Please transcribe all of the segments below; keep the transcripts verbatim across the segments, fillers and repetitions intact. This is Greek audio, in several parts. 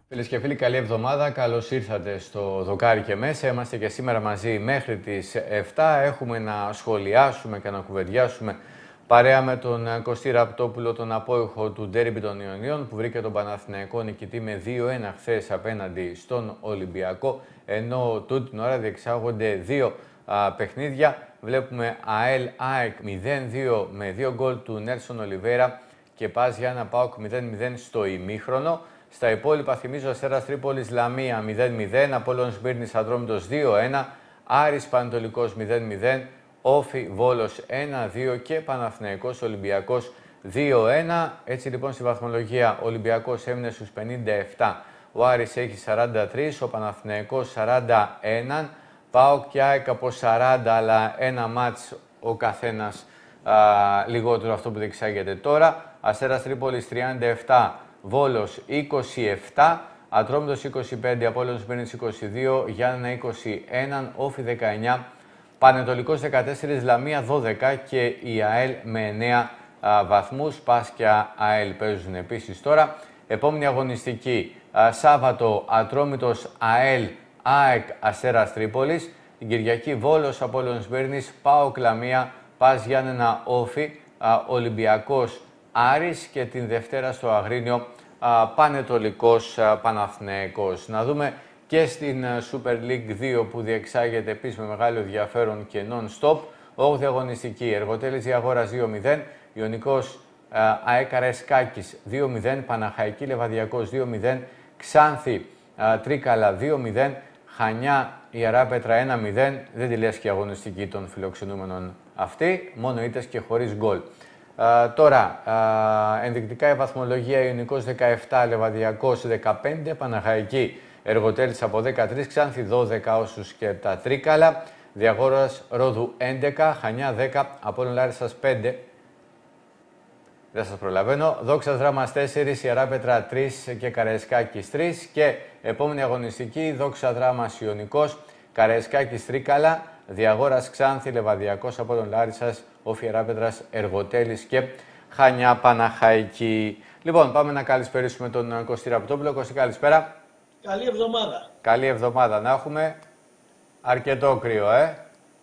Φίλες και φίλοι, καλή εβδομάδα. Καλώς ήρθατε στο Δοκάρι και μέσα. Είμαστε και σήμερα μαζί μέχρι τις εφτά. Έχουμε να σχολιάσουμε και να κουβεντιάσουμε παρέα με τον Κωστή Ραπτόπουλο, τον απόϊχο του ντέρμπι των Ιωνίων, που βρήκε τον Παναθηναϊκό νικητή με δύο ένα χθες απέναντι στον Ολυμπιακό, ενώ τούτη την ώρα διεξάγονται δύο α, παιχνίδια. Βλέπουμε ΑΕΛ ΑΕΚ μηδέν δύο με δύο γκολ του Νέλσον Ολιβέρα και Πας Γιάννα ΠΑΟΚ μηδέν μηδέν στο ημίχρονο. Στα υπόλοιπα θυμίζω Αστέρας Τρίπολης Λαμία μηδέν μηδέν, Απόλλων Σμύρνης Ατρόμητος δύο ένα, Άρης Πανετολικός μηδέν μηδέν, Όφι Βόλος ένα δύο και Παναθηναϊκός Ολυμπιακός δύο ένα. Έτσι λοιπόν στη βαθμολογία ο Ολυμπιακός έμεινε στους πενήντα επτά, ο Άρης έχει σαράντα τρία, ο Παναθηναϊκός σαράντα ένα, ΠΑΟΚ και ΑΕΚ από σαράντα, αλλά ένα μάτς ο καθένας α, λιγότερο αυτό που διεξάγεται τώρα. Αστέρας Τρίπολης τριάντα επτά, Βόλος είκοσι επτά, Ατρόμητος είκοσι πέντε, Απόλλων Σμύρνης είκοσι δύο, Γιάννενα είκοσι ένα, Όφι δεκαεννιά, Πανετολικός δεκατέσσερα, Λαμία δώδεκα και η ΑΕΛ με εννέα α, βαθμούς. Πας και ΑΕΛ παίζουν επίσης τώρα. Επόμενη αγωνιστική, α, Σάββατο, Ατρόμητος ΑΕΛ, ΑΕΚ Αστέρας Τρίπολης. Την Κυριακή Βόλος Απόλλων Σμύρνης, ΠΑΟΚ Λαμία, Πας Γιάννενα Όφι, α, Ολυμπιακός Άρης και την Δευτέρα στο Αγρίνιο α, Πανετολικός α, Παναθηναϊκός. Να δούμε και στην α, Super League δύο που διεξάγεται επίσης με μεγάλο ενδιαφέρον και non-stop. όγδοη αγωνιστική, Εργοτέλης Διαγόρας δύο μηδέν, Ιωνικός ΑΕΚ Καραϊσκάκης δύο μηδέν, Παναχαϊκή Λεβαδιακός δύο μηδέν, Ξάνθη α, Τρίκαλα δύο μηδέν, Χανιά Ιεράπετρα ένα μηδέν. Δεν τη λες και η αγωνιστική των φιλοξενούμενων αυτή, μόνο ήττες και χωρίς γκολ. Uh, τώρα, uh, ενδεικτικά η βαθμολογία, Ιωνικός δεκαεπτά, Λεβαδιακός δεκαπέντε, Παναχαϊκή Εργοτέλης από δεκατρία, Ξάνθη δώδεκα όσους και τα Τρίκαλα, Διαγόρας Ρόδου έντεκα, Χανιά δέκα, Απόλλων Λάρισσας πέντε, δεν σας προλαβαίνω, Δόξας Δράμας τέσσερα, Ιεράπετρα τρία και Καραϊσκάκης τρία και επόμενη αγωνιστική, Δόξα Δράμας Ιωνικός, Καραϊσκάκης Τρίκαλα, Διαγόρας Ξάνθη, Λεβαδιακός Απόλλων Λάρισσας, Όφι Ιεράπετρας, Εργοτέλης και Χανιά Παναχαϊκή. Λοιπόν, πάμε να καλησπερίσουμε τον Κωστή Ραπτόπουλο. Κωστή, καλησπέρα. Καλή εβδομάδα. Καλή εβδομάδα να έχουμε. Αρκετό κρύο, ε.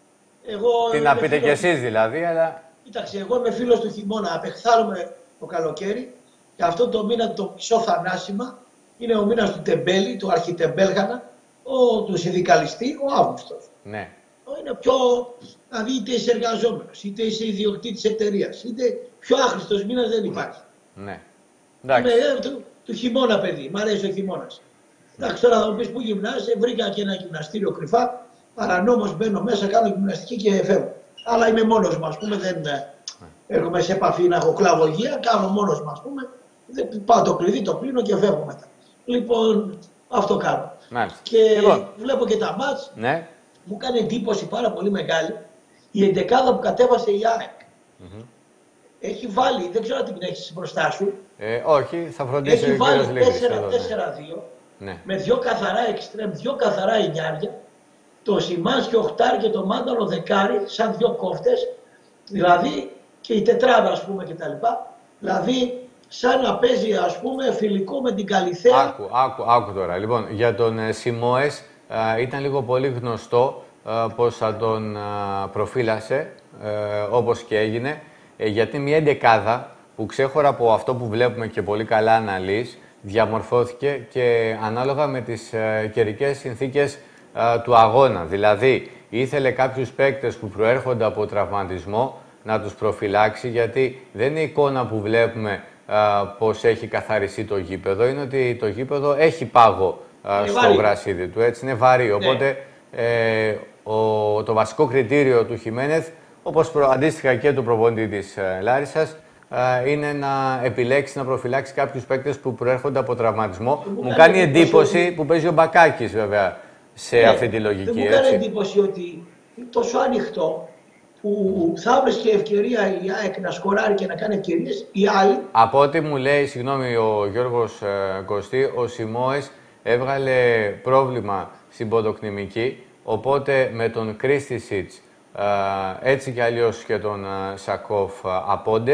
Εγώ Τι να πείτε κι εσείς δηλαδή, αλλά... Κοίταξε, εγώ είμαι φίλος του χειμώνα. Απεχθάνομαι το καλοκαίρι και αυτό το μήνα το μισό θανάσιμα είναι ο μήνας του τεμπέλη, του αρχιτεμπέλγανα, ο, του συνδικαλιστή, ο Αύγουστος. Ναι. Είναι πιο, δηλαδή είτε είσαι εργαζόμενος, είτε είσαι ιδιοκτήτης εταιρείας, είτε πιο άχρηστος μήνας δεν υπάρχει. Ναι. Εντάξει. Είμαι του, του χειμώνα παιδί, μ' αρέσει ο χειμώνας. Εντάξει, τώρα θα μου πεις που γυμνάζεσαι, βρήκα και ένα γυμναστήριο κρυφά, παρανόμως μπαίνω μέσα, κάνω γυμναστική και φεύγω. Αλλά είμαι μόνος μου, ας πούμε, δεν έρχομαι σε επαφή να έχω κλαβογία, κάνω μόνος μου, ας πούμε, δεν, πάω το κλειδί, το κλείνω και φεύγω μετά. Λοιπόν, αυτό κάνω. Μάλιστα. Και λοιπόν. βλέπω και τα μάτς. Ναι. Μου κάνει εντύπωση πάρα πολύ μεγάλη η εντεκάδα που κατέβασε η ΑΕΚ. Mm-hmm. Έχει βάλει, δεν ξέρω αν την έχεις μπροστά σου. Ε, όχι, θα φροντίσει έχει ο βάλει κύριος Λίγκης. τέσσερα τέσσερα δύο ναι. με δυο καθαρά εξτρέμ, δυο καθαρά εννιάρια. Το Σιμάνσκι οχτάρι και το Μάνταλο δεκάρι, σαν δυο κόφτες. Δηλαδή και η τετράδα, ας πούμε, κτλ. Δηλαδή σαν να παίζει, ας πούμε, φιλικό με την Καλιθέα. Άκου, άκου, άκου τώρα. Λοιπόν, για τον ε, Σιμόες ε, ήταν λίγο πολύ γνωστό ε, πώς θα τον ε, προφύλασε, ε, όπως και έγινε, ε, γιατί μια εντεκάδα που ξέχωρα από αυτό που βλέπουμε και πολύ καλά αναλύς, διαμορφώθηκε και ανάλογα με τις ε, καιρικές συνθήκες ε, του αγώνα. Δηλαδή, ήθελε κάποιους παίκτες που προέρχονται από τραυματισμό να τους προφυλάξει, γιατί δεν είναι η εικόνα που βλέπουμε Uh, πώς έχει καθαριστεί το γήπεδο, είναι ότι το γήπεδο έχει πάγο uh, στο βαρύ. γρασίδι του, έτσι είναι βαρύ. Ναι. Οπότε ε, ο, το βασικό κριτήριο του Χιμένεθ, όπως προ, αντίστοιχα και του προπονητή της ε, Λάρισσας, ε, είναι να επιλέξει να προφυλάξει κάποιους παίκτες που προέρχονται από τραυματισμό. Μου, μου κάνει εντύπωση ότι... που παίζει ο Μπακάκης βέβαια σε ναι, αυτή τη λογική. Δεν μου κάνει εντύπωση ότι είναι τόσο ανοιχτό, που θα βρίσκε ευκαιρία η ΑΕΚ να σκοράρει και να κάνει ευκαιρίες, οι άλλοι... Από ό,τι μου λέει, συγγνώμη, ο Γιώργος ε, Κωστή, ο Σιμόες έβγαλε πρόβλημα στην ποδοκνημική, οπότε με τον Κρίστισιτς, ε, έτσι κι αλλιώς και τον ε, Σακόφ ε, απόντες,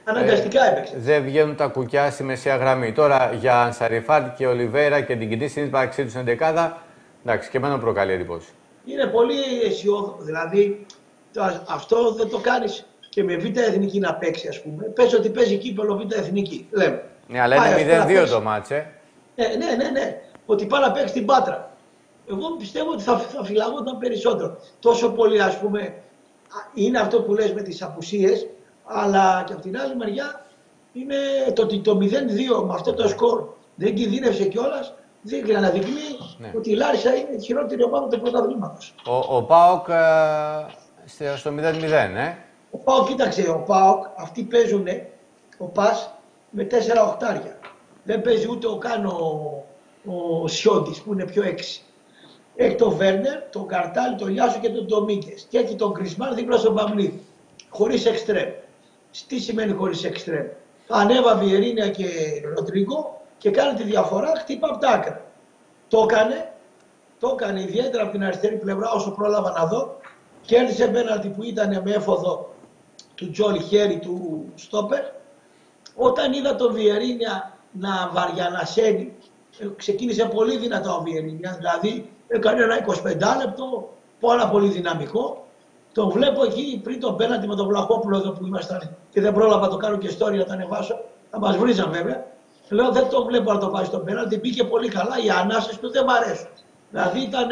Αναγκαστικά έπαιξε. Δεν βγαίνουν τα κουκιά στη μεσαία γραμμή. Τώρα για Ανσαριφάτ και Ολιβέρα και την κοινή συνύπαρξή του στην εντεκάδα, εντάξει, και εμένα προκαλεί εντύπωση. Είναι πολύ αισιόδοξο. Δηλαδή αυτό δεν το κάνει και με Β' Εθνική να παίξει, α πούμε. Πες ότι παίζει κύπελο Β' Εθνική. Λέμε. Ναι, αλλά είναι μηδέν δύο το μάτσε. Ναι, ναι, ναι, ναι. Ότι πάει να παίξει την Πάτρα. Εγώ πιστεύω ότι θα, θα φυλαγόταν περισσότερο. Τόσο πολύ, ας πούμε, είναι αυτό που λες με τις απουσίες, αλλά και από την άλλη μεριά είναι το ότι το μηδέν δύο με αυτό το σκορ δεν κινδύνευσε κιόλας, δεν αναδεικνύει ναι. ότι η Λάρισα είναι η χειρότερη ομάδα του πρωταθλήματος. Ο, ο ΠΑΟΚ ε, στο μηδέν μηδέν, ε. Ο ΠΑΟΚ, κοίταξε, ο ΠΑΟΚ, αυτοί παίζουν ο ΠΑΣ με τέσσερα οχτάρια. Δεν παίζει ούτε ο Κάνο ο Σιόντης που είναι πιο έξι. Έχει τον Βέρνερ, τον Καρτάλ, τον Λιάσο και τον Ντομίκες. Και έχει τον Κρισμάν δίπλα στον Παμλίδη. Χωρίς εξτρέμ. Τι σημαίνει χωρίς εξτρέμ? Ανέβα Βιερίνια και Ροντρίγκο και κάνει τη διαφορά, χτύπα από τα άκρα. Το έκανε, το έκανε ιδιαίτερα από την αριστερή πλευρά όσο πρόλαβα να δω. Κέρδισε πέναλτι που ήταν με έφοδο του Τζόλι χέρι του στόπερ. Όταν είδα τον Βιερίνια να βαριανασένει, ξεκίνησε πολύ δυνατά ο Βιερίνια, δηλαδή έκανε ένα εικοσιπέντε λεπτό, πάρα πολύ δυναμικό. Τον βλέπω εκεί πριν τον πέναντι με τον Βλαχόπουλο εδώ που ήμασταν και δεν πρόλαβα το κάνω και story να τα ανεβάσω. Θα μας βρίζαν βέβαια. Λέω δεν τον βλέπω να το πάει στον πέναντι, μπήκε πολύ καλά, οι ανάσες του δεν μ' αρέσουν. Δηλαδή ήταν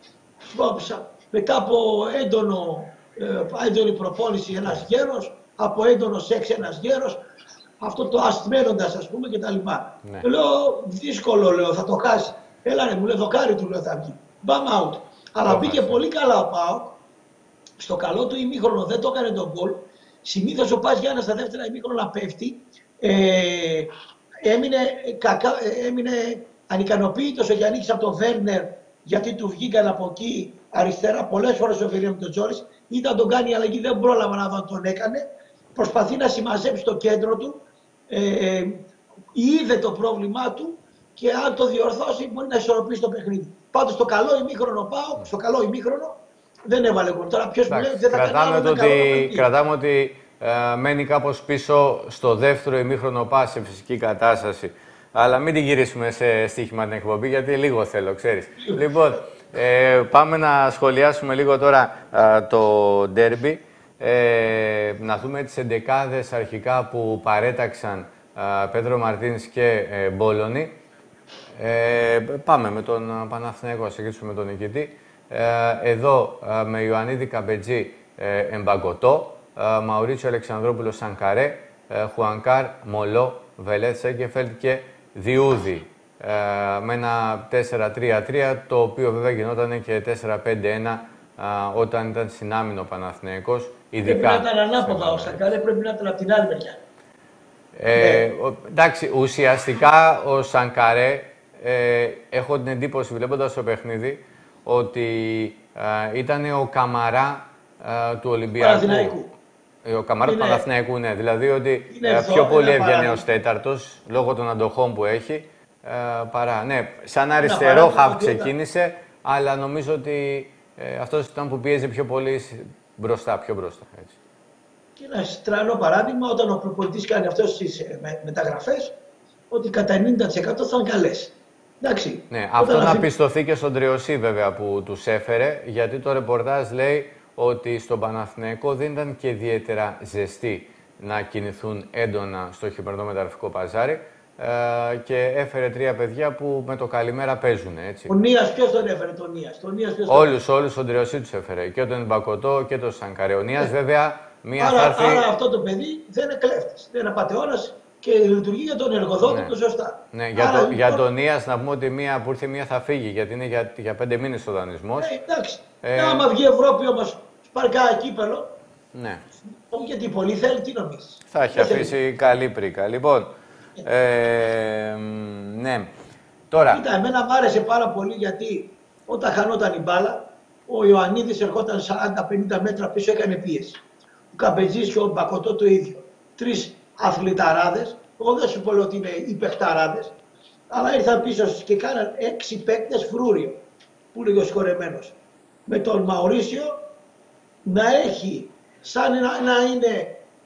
μετά από έντονο, ε, έντονη προπόνηση ένας γέρος, από έντονο σεξ ένας γέρος, αυτό το αστμένοντας ας πούμε κτλ. Ναι. Λέω δύσκολο, λέω, θα το χάσει. Έλα ρε, μου λέει δοκάρι του, λέω, θα βγει. Μπαμ out. Αλλά μπήκε πολύ καλά ο ΠΑΟΚ. Στο καλό του ημίχρονο δεν το έκανε τον γκολ. Συνήθως ο Πας Γιάννας στα δεύτερα ημίχρονα πέφτει. Ε, έμεινε, κακά, έμεινε ανικανοποίητος ο Γιάννης από τον Βέρνερ γιατί του βγήκαν από εκεί αριστερά πολλές φορές ο Βερίνο με τον Τζόρις. Ήταν τον κάνει αλλαγή, δεν πρόλαβα να δω αν τον έκανε. Προσπαθεί να συμμαζέψει το κέντρο του. Ε, είδε το πρόβλημά του και αν το διορθώσει μπορεί να ισορροπήσει το παιχνίδι. Πάντως στο καλό ημίχρονο πάω, στο καλό ημίχρονο δεν έβαλε γκολ. Τώρα ποιος μου λέει ότι δεν θα κάνει άλλο, ότι, καλό κρατάμε ότι ε, μένει κάπως πίσω στο δεύτερο ημίχρονο πας σε φυσική κατάσταση. Αλλά μην την γυρίσουμε σε στοίχημα την εκπομπή γιατί λίγο θέλω, ξέρεις. Λοιπόν, ε, πάμε να σχολιάσουμε λίγο τώρα ε, το ντέρμπι. Ε, να δούμε τις εντεκάδες αρχικά που παρέταξαν ε, Πέτρο Μαρτίνς και ε, Μπόλωνη. Ε, πάμε με τον Παναθηναϊκό, ας αρχίσουμε με τον νικητή. Ε, εδώ ε, με Ιωαννίδη Καμπετζή ε, Εμπαγκωτό, ε, Μαουρίτσιο Αλεξανδρόπουλο Σανκαρέ, ε, Χουανκάρ, Μολό, Βελέτ Σέγκεφελτ και Διούδη. Ε, με ένα τέσσερα τρία τρία, το οποίο βέβαια γινόταν και τέσσερα πέντε ένα ε, όταν ήταν συνάμυνο ο Παναθηναϊκός. Πρέπει να ήταν ανάποδα ο Σανκαρέ, πρέπει να ήταν από την άλλη μεριά. Ε, ο, εντάξει, ουσιαστικά ο Σανκαρέ, ε, έχω την εντύπωση βλέποντας το παιχνίδι, ότι ε, ήταν ο Καμαρά ε, του Ολυμπιακού. Ε, ο Καμαρά του Παναθηναϊκού, ναι. Δηλαδή ότι ε, εδώ, πιο πολύ έβγαινε ως τέταρτος, λόγω των αντοχών που έχει, ε, παρά. Ναι, σαν αριστερό χαφ ξεκίνησε, αλλά νομίζω ότι ε, αυτός ήταν που πίεζε πιο πολύ μπροστά, πιο μπροστά. Έτσι. Και ένα странό παράδειγμα, όταν ο προπονητής κάνει αυτές τις μεταγραφές, ότι κατά ενενήντα τοις εκατό θα είναι καλές. Εντάξει. Ναι, αυτό να πιστωθεί και στον Τριωσή βέβαια που τους έφερε, γιατί το ρεπορτάζ λέει ότι στον Παναθηναϊκό δεν ήταν και ιδιαίτερα ζεστοί να κινηθούν έντονα στο χειμερινό μεταγραφικό παζάρι ε, και έφερε τρία παιδιά που με το καλημέρα παίζουν. Έτσι. Ο Νίας ποιος τον έφερε, τον Νίας. Τον Νίας ποιος όλους, τον... όλους τον Τριωσή τους έφερε. Και τον Μπακωτό και τον Σανκαρέ. Ο Νίας βέβαια μία άρα, θα έρθει... άρα αυτό το παιδί δεν είναι κλέφτης, δεν είναι απατεώνας και λειτουργεί για τον εργοδότη ναι. του σωστά. Ναι, για, άρα, το, λοιπόν... για τον Νίας να πούμε ότι μία που ήρθε μία θα φύγει, γιατί είναι για, για πέντε μήνες ο δανεισμός. Ε, εντάξει. Ε... Άμα βγει η Ευρώπη όμως σπαρκάει κύπελο, ναι. γιατί πολύ θέλει, τι νομίζεις. Θα έχει αφήσει θέλει. Καλή πρίκα. Λοιπόν, ε, ναι. Τώρα... Κοίτα, εμένα μου άρεσε πάρα πολύ γιατί όταν χανόταν η μπάλα, ο Ιωαννίδης ερχόταν σαράντα πενήντα μέτρα πίσω, έκανε πίεση. Ο Καμπετζής και ο Μπακωτό το ίδιο. Τρεις αθληταράδες, εγώ δεν σου πω ότι είναι οι παιχταράδες, αλλά ήρθαν πίσω και κάναν έξι παίκτες φρούριο, που είναι ο συγχωρεμένος. Με τον Μαουρίσιο να έχει σαν να, να είναι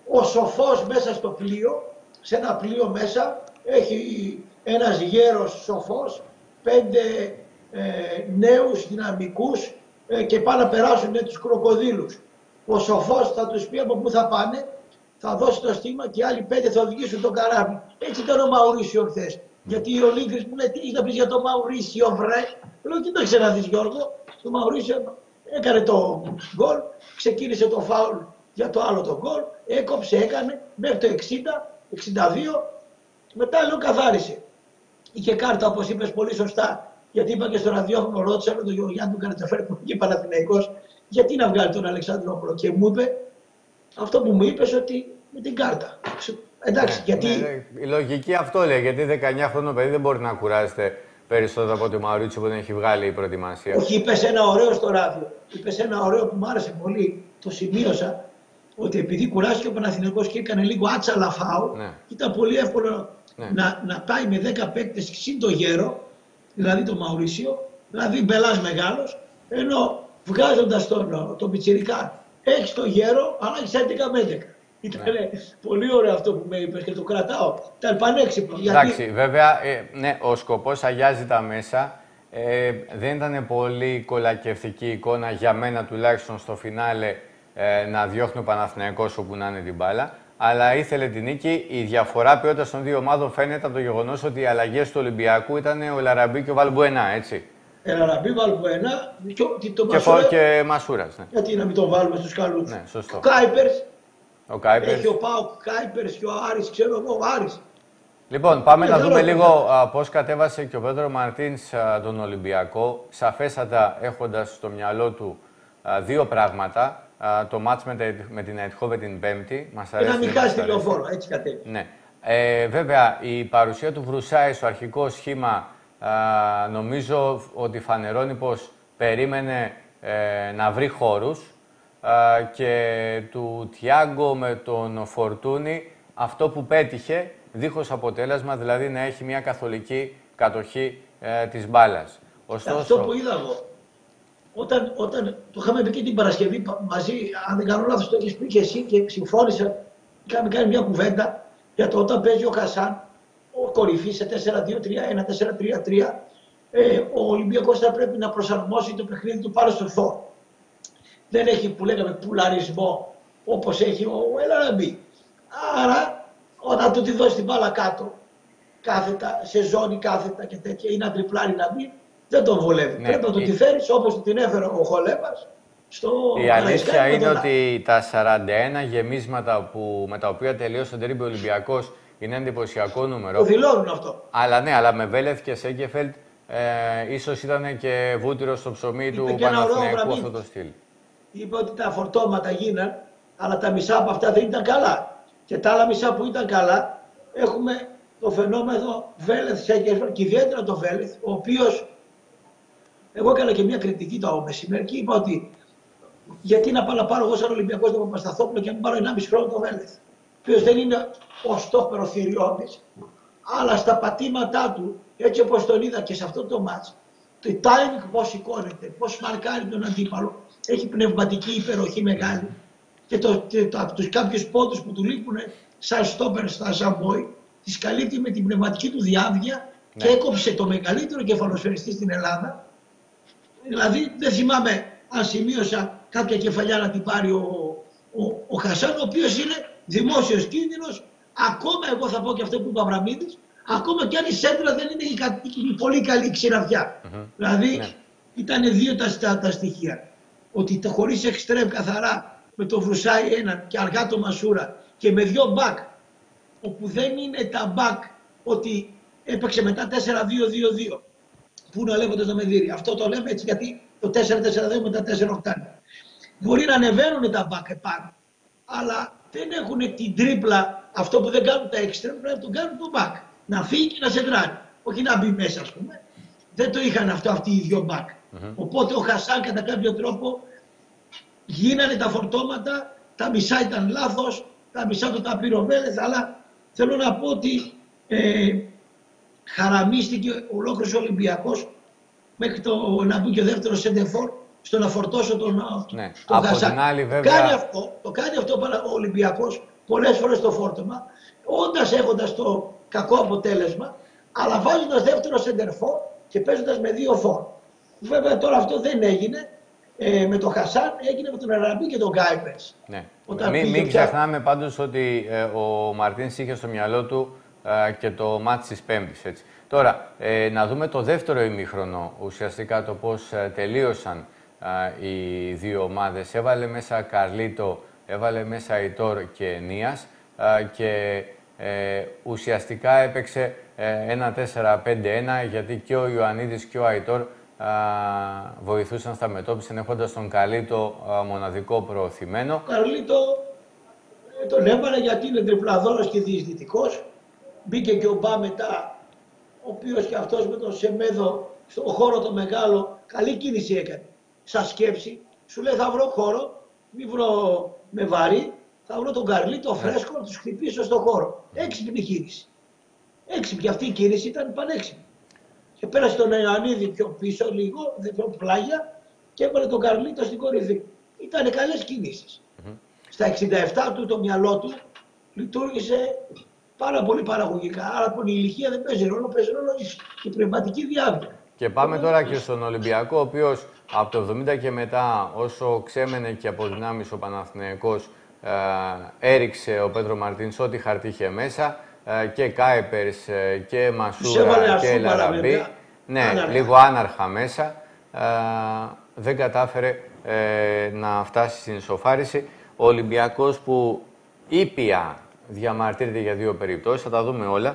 Ο Σοφός μέσα στο πλοίο, σε ένα πλοίο μέσα, έχει ένας γέρος Σοφός, πέντε ε, νέους δυναμικούς ε, και πάνε να περάσουν ε, τους κροκοδίλους. Ο Σοφός θα τους πει από πού θα πάνε, θα δώσει το στίγμα και οι άλλοι πέντε θα οδηγήσουν το καράβι. Έτσι ήταν ο Μαουρίσιο χθες. Γιατί ο Λίγκρης μου λέει, τι έχεις να πεις για το Μαουρίσιο, βρε. Λέω, τι το έχεις να δεις, Γιώργο. Το Μαουρίσιο έκανε το γκολ, ξεκίνησε το φάουλ για το άλλο το γκολ, έκοψε, έκανε μέχρι το εξήντα, εξήντα δύο, μετά λέω καθάρισε. Είχε κάρτα, όπως είπες πολύ σωστά, γιατί είπα και στο ραδιόφωνο, ρώτησα με τον Γιάννη του Καρατσαφέρη που είχε Παναθηναϊκός, γιατί να βγάλει τον Αλεξανδρόπουλο. Και μου είπε, αυτό που μου είπες, ότι με την κάρτα. Εντάξει, ναι, γιατί. Ναι, ναι. Η λογική αυτό λέει, γιατί δεκαεννιά χρονών παιδί δεν μπορεί να κουράζεται περισσότερο από το Μαουρίτσιο που δεν έχει βγάλει η προετοιμασία. Όχι, είπες ένα ωραίο στο ράδιο. Είπες ένα ωραίο που μου άρεσε πολύ, το σημείωσα, ότι επειδή κουράστηκε ο Παναθηναϊκός και έκανε λίγο άτσαλα φάου, ναι. ήταν πολύ εύκολο ναι. να, να πάει με δέκα παίκτες συν το γέρο, δηλαδή τον Μαουρίσιο, δηλαδή μπελάς μεγάλος, ενώ βγάζοντας τον, τον πιτσιρικά, έχεις το γέρο, αλλά έχεις έντεκα με έντεκα. Ήταν ναι. πολύ ωραίο αυτό που με είπες και το κρατάω. Ήταν πανέξυπνο. Εντάξει, γιατί... βέβαια, ε, ναι, ο σκοπός αγιάζει τα μέσα. Ε, δεν ήταν πολύ κολακευτική εικόνα για μένα τουλάχιστον στο φινάλε ε, να διώχνει ο Παναθηναϊκός όπου να είναι την μπάλα. Αλλά ήθελε την νίκη. Η διαφορά ποιότητας των δύο ομάδων φαίνεται από το γεγονός ότι οι αλλαγές του Ολυμπιακού ήταν ο Λαραμπή και ο Βαλμπουενά, έτσι. Λαραμπή, Βαλμπουενά και, το και, Μασούρα, και Μασούρας. Ναι. Γιατί να μην τον βάλουμε στους καλούς. Ναι, σωστό. Ο Κάιπερς. Ο Κάιπερς. Έχει ο Πάοκ Κάιπερς και ο Άρης, ξέρω εγώ, ο Άρης. Λοιπόν, πάμε ε, να δούμε λίγο πώς κατέβασε και ο Πέτρο Μαρτίνς α, τον Ολυμπιακό, σαφέστατα έχοντας στο μυαλό του α, δύο πράγματα. Α, το μάτς με, με την Αιτχόβε την Πέμπτη. Μας αρέσει. Να μην χάσει τη λεωφόρο, έτσι κατέβει. Ναι. Ε, βέβαια, η παρουσία του Βρουσάη στο αρχικό σχήμα α, νομίζω ότι φανερώνει πως περίμενε ε, να βρει χώρους. Uh, και του Τιάγκο με τον Φορτούνη αυτό που πέτυχε δίχως αποτέλεσμα, δηλαδή να έχει μια καθολική κατοχή uh, της μπάλας. Ωστόσο... Αυτό που είδα εγώ, όταν, όταν το είχαμε πει και την Παρασκευή μαζί, αν δεν κάνω λάθος το έχεις πει και εσύ και συμφώνησα, είχαμε κάνει μια κουβέντα για το όταν παίζει ο Χασάν, ο κορυφής σε τέσσερα δύο τρία ένα, τέσσερα τρία τρία, ε, ο Ολυμπιακός θα πρέπει να προσαρμόσει το παιχνίδι του πάνω στο φόρ. Δεν έχει που λέγαμε πουλαρισμό όπως έχει ο Ελαραμπή. Άρα όταν του τη δώσει την μπάλα κάτω, κάθετα, σε ζώνη κάθετα και τέτοια, ή να τριπλάρει να μπει, δεν τον βολεύει. Ναι, Πρέπει να τον η... τη φέρεις όπως του την έφερε ο Χολέπας. Στο η αλήθεια είναι τον... ότι τα σαράντα ένα γεμίσματα που, με τα οποία τελείωσε ο Ντερίμπι Ολυμπιακός είναι εντυπωσιακό νούμερο. Το δηλώνουν αυτό. Αλλά ναι, αλλά με Βέλεθ και Σέγκεφελτ ε, ίσως ήταν και βούτυρο στο ψωμί Είπε του Παναθηναϊκού αυτό το στυλ. Είπε ότι τα φορτώματα γίναν, αλλά τα μισά από αυτά δεν ήταν καλά. Και τα άλλα μισά που ήταν καλά, έχουμε το φαινόμενο Βέλεθ Σέγκεφελτ και ιδιαίτερα το Βέλεθ, ο οποίος, εγώ έκανα και μια κριτική το μεσημέρι και είπα ότι γιατί να πάω να πάρω εγώ σαν Ολυμπιακός τον Παπασταθόπουλο και να μην πάρω ενάμιση χρόνο το Βέλεθ, ο οποίος δεν είναι ο στόπερο θηριώδης, αλλά στα πατήματά του, έτσι όπως τον είδα και σε αυτό το μάτς, το timing πώς σηκώνεται, πώς μαρκάρει τον αντίπαλο, έχει πνευματική υπεροχή μεγάλη και το, το, το, τους κάποιους πόντους που του λείπουν σαν στόπερ στα Ζαμπόι, τις καλύπτει με την πνευματική του διάβγεια ναι. και έκοψε το μεγαλύτερο κεφαλοσφαιριστή στην Ελλάδα. Δηλαδή δεν θυμάμαι αν σημείωσα κάποια κεφαλιά να την πάρει ο, ο, ο Χασάν, ο οποίος είναι δημόσιος κίνδυνος, ακόμα εγώ θα πω και αυτό που είπε ο Αβραμίδης, ακόμα και αν η σέντρα δεν είναι η, η πολύ καλή ξηραφιά. Mm-hmm. Δηλαδή ναι. ήταν δύο τα, τα, τα στοιχεία. Ότι τα χωρίς εξτρέμ καθαρά με το Βρουσάι έναν και αργά το Μασούρα και με δυο μπακ, όπου δεν είναι τα μπακ ότι έπαιξε μετά τέσσερα δύο δύο δύο. Πού να λέγοντας να με δει. Αυτό το λέμε έτσι γιατί το τέσσερα τέσσερα δύο με τα τέσσερα οκτώ. Μπορεί να ανεβαίνουν τα μπακ επάνω, αλλά δεν έχουν την τρίπλα, αυτό που δεν κάνουν τα εξτρέμ, πρέπει να το κάνουν το μπακ. Να φύγει και να σεντράρει. Όχι να μπει μέσα, ας πούμε. Δεν το είχαν αυτό αυτοί οι δυο μπακ. Mm-hmm. Οπότε ο Χασάν κατά κάποιο τρόπο γίνανε τα φορτώματα, τα μισά ήταν λάθος, τα μισά του τα πήρε ο Βέλεθ, αλλά θέλω να πω ότι ε, χαραμίστηκε ολόκληρος ο Ολυμπιακός μέχρι το να μπει και ο δεύτερος σεντεφόρ στο να φορτώσω τον, ναι. τον Από Χασάν. την άλλη, βέβαια... κάνει αυτό, το κάνει αυτό ο Ολυμπιακός πολλές φορές το φόρτωμα, όντας έχοντας το κακό αποτέλεσμα, αλλά βάζοντας δεύτερο σεντερφόρ και παίζοντας με δύο φόρ. Βέβαια τώρα αυτό δεν έγινε. Ε, με τον Χασάν, έγινε με τον Αραμπί και τον Γκάιπερς. Ναι. Μην μη ξεχνάμε πάντως ότι ε, ο Μαρτίνς είχε στο μυαλό του ε, και το μάτς της Πέμπτης. Έτσι. Τώρα, ε, να δούμε το δεύτερο ημίχρονο, ουσιαστικά το πώς ε, τελείωσαν ε, οι δύο ομάδες. Έβαλε μέσα Καρλίτο, έβαλε μέσα Αϊτόρ και Νίας ε, και ε, ουσιαστικά έπαιξε ε, ένα τέσσερα πέντε ένα, γιατί και ο Ιωαννίδης και ο Αϊτόρ α, βοηθούσαν στα μετώπιση, έχοντας τον Καρλίτο α, μοναδικό προωθημένο. Ο Καρλίτο ε, τον έβαλε γιατί είναι τριπλαδόρος και διεισδυτικός. Μπήκε και ο Μπά μετά, ο οποίος και αυτός με τον Σεμέδο στον χώρο το μεγάλο, καλή κίνηση έκανε. Σαν σκέψη, σου λέει θα βρω χώρο, μη βρω με βαρύ, θα βρω τον Καρλίτο φρέσκο να τους χτυπήσω στον χώρο. Έξυπνη κίνηση. Έξυπνη, αυτή η κίνηση ήταν πανέξυπνη. Και πέρασε τον Ιωαννίδη πιο πίσω λίγο, πιο πλάγια και έβαλε τον Καρλίτο στην κορυφή. Ήτανε καλές κινήσεις. Mm-hmm. Στα εξήντα επτά του το μυαλό του λειτουργήσε πάρα πολύ παραγωγικά. Άρα από την ηλικία δεν παίζει ρόλο, παίζει ρόλο η πνευματική διάβια. Και πάμε τώρα και στον Ολυμπιακό, ο οποίος από το εβδομήντα και μετά, όσο ξέμενε και αποδυνάμισε ο Παναθηναϊκός, ε, έριξε ο Πέτρο Μαρτίνς ό,τι χαρτί είχε μέσα. Και Κάιπερς και Μασούρα και Λαραμπή. Ναι, άναρχα. Λίγο άναρχα μέσα. Ε, δεν κατάφερε ε, να φτάσει στην ισοφάριση. Ο Ολυμπιακός που ήπια διαμαρτύρεται για δύο περιπτώσεις, θα τα δούμε όλα.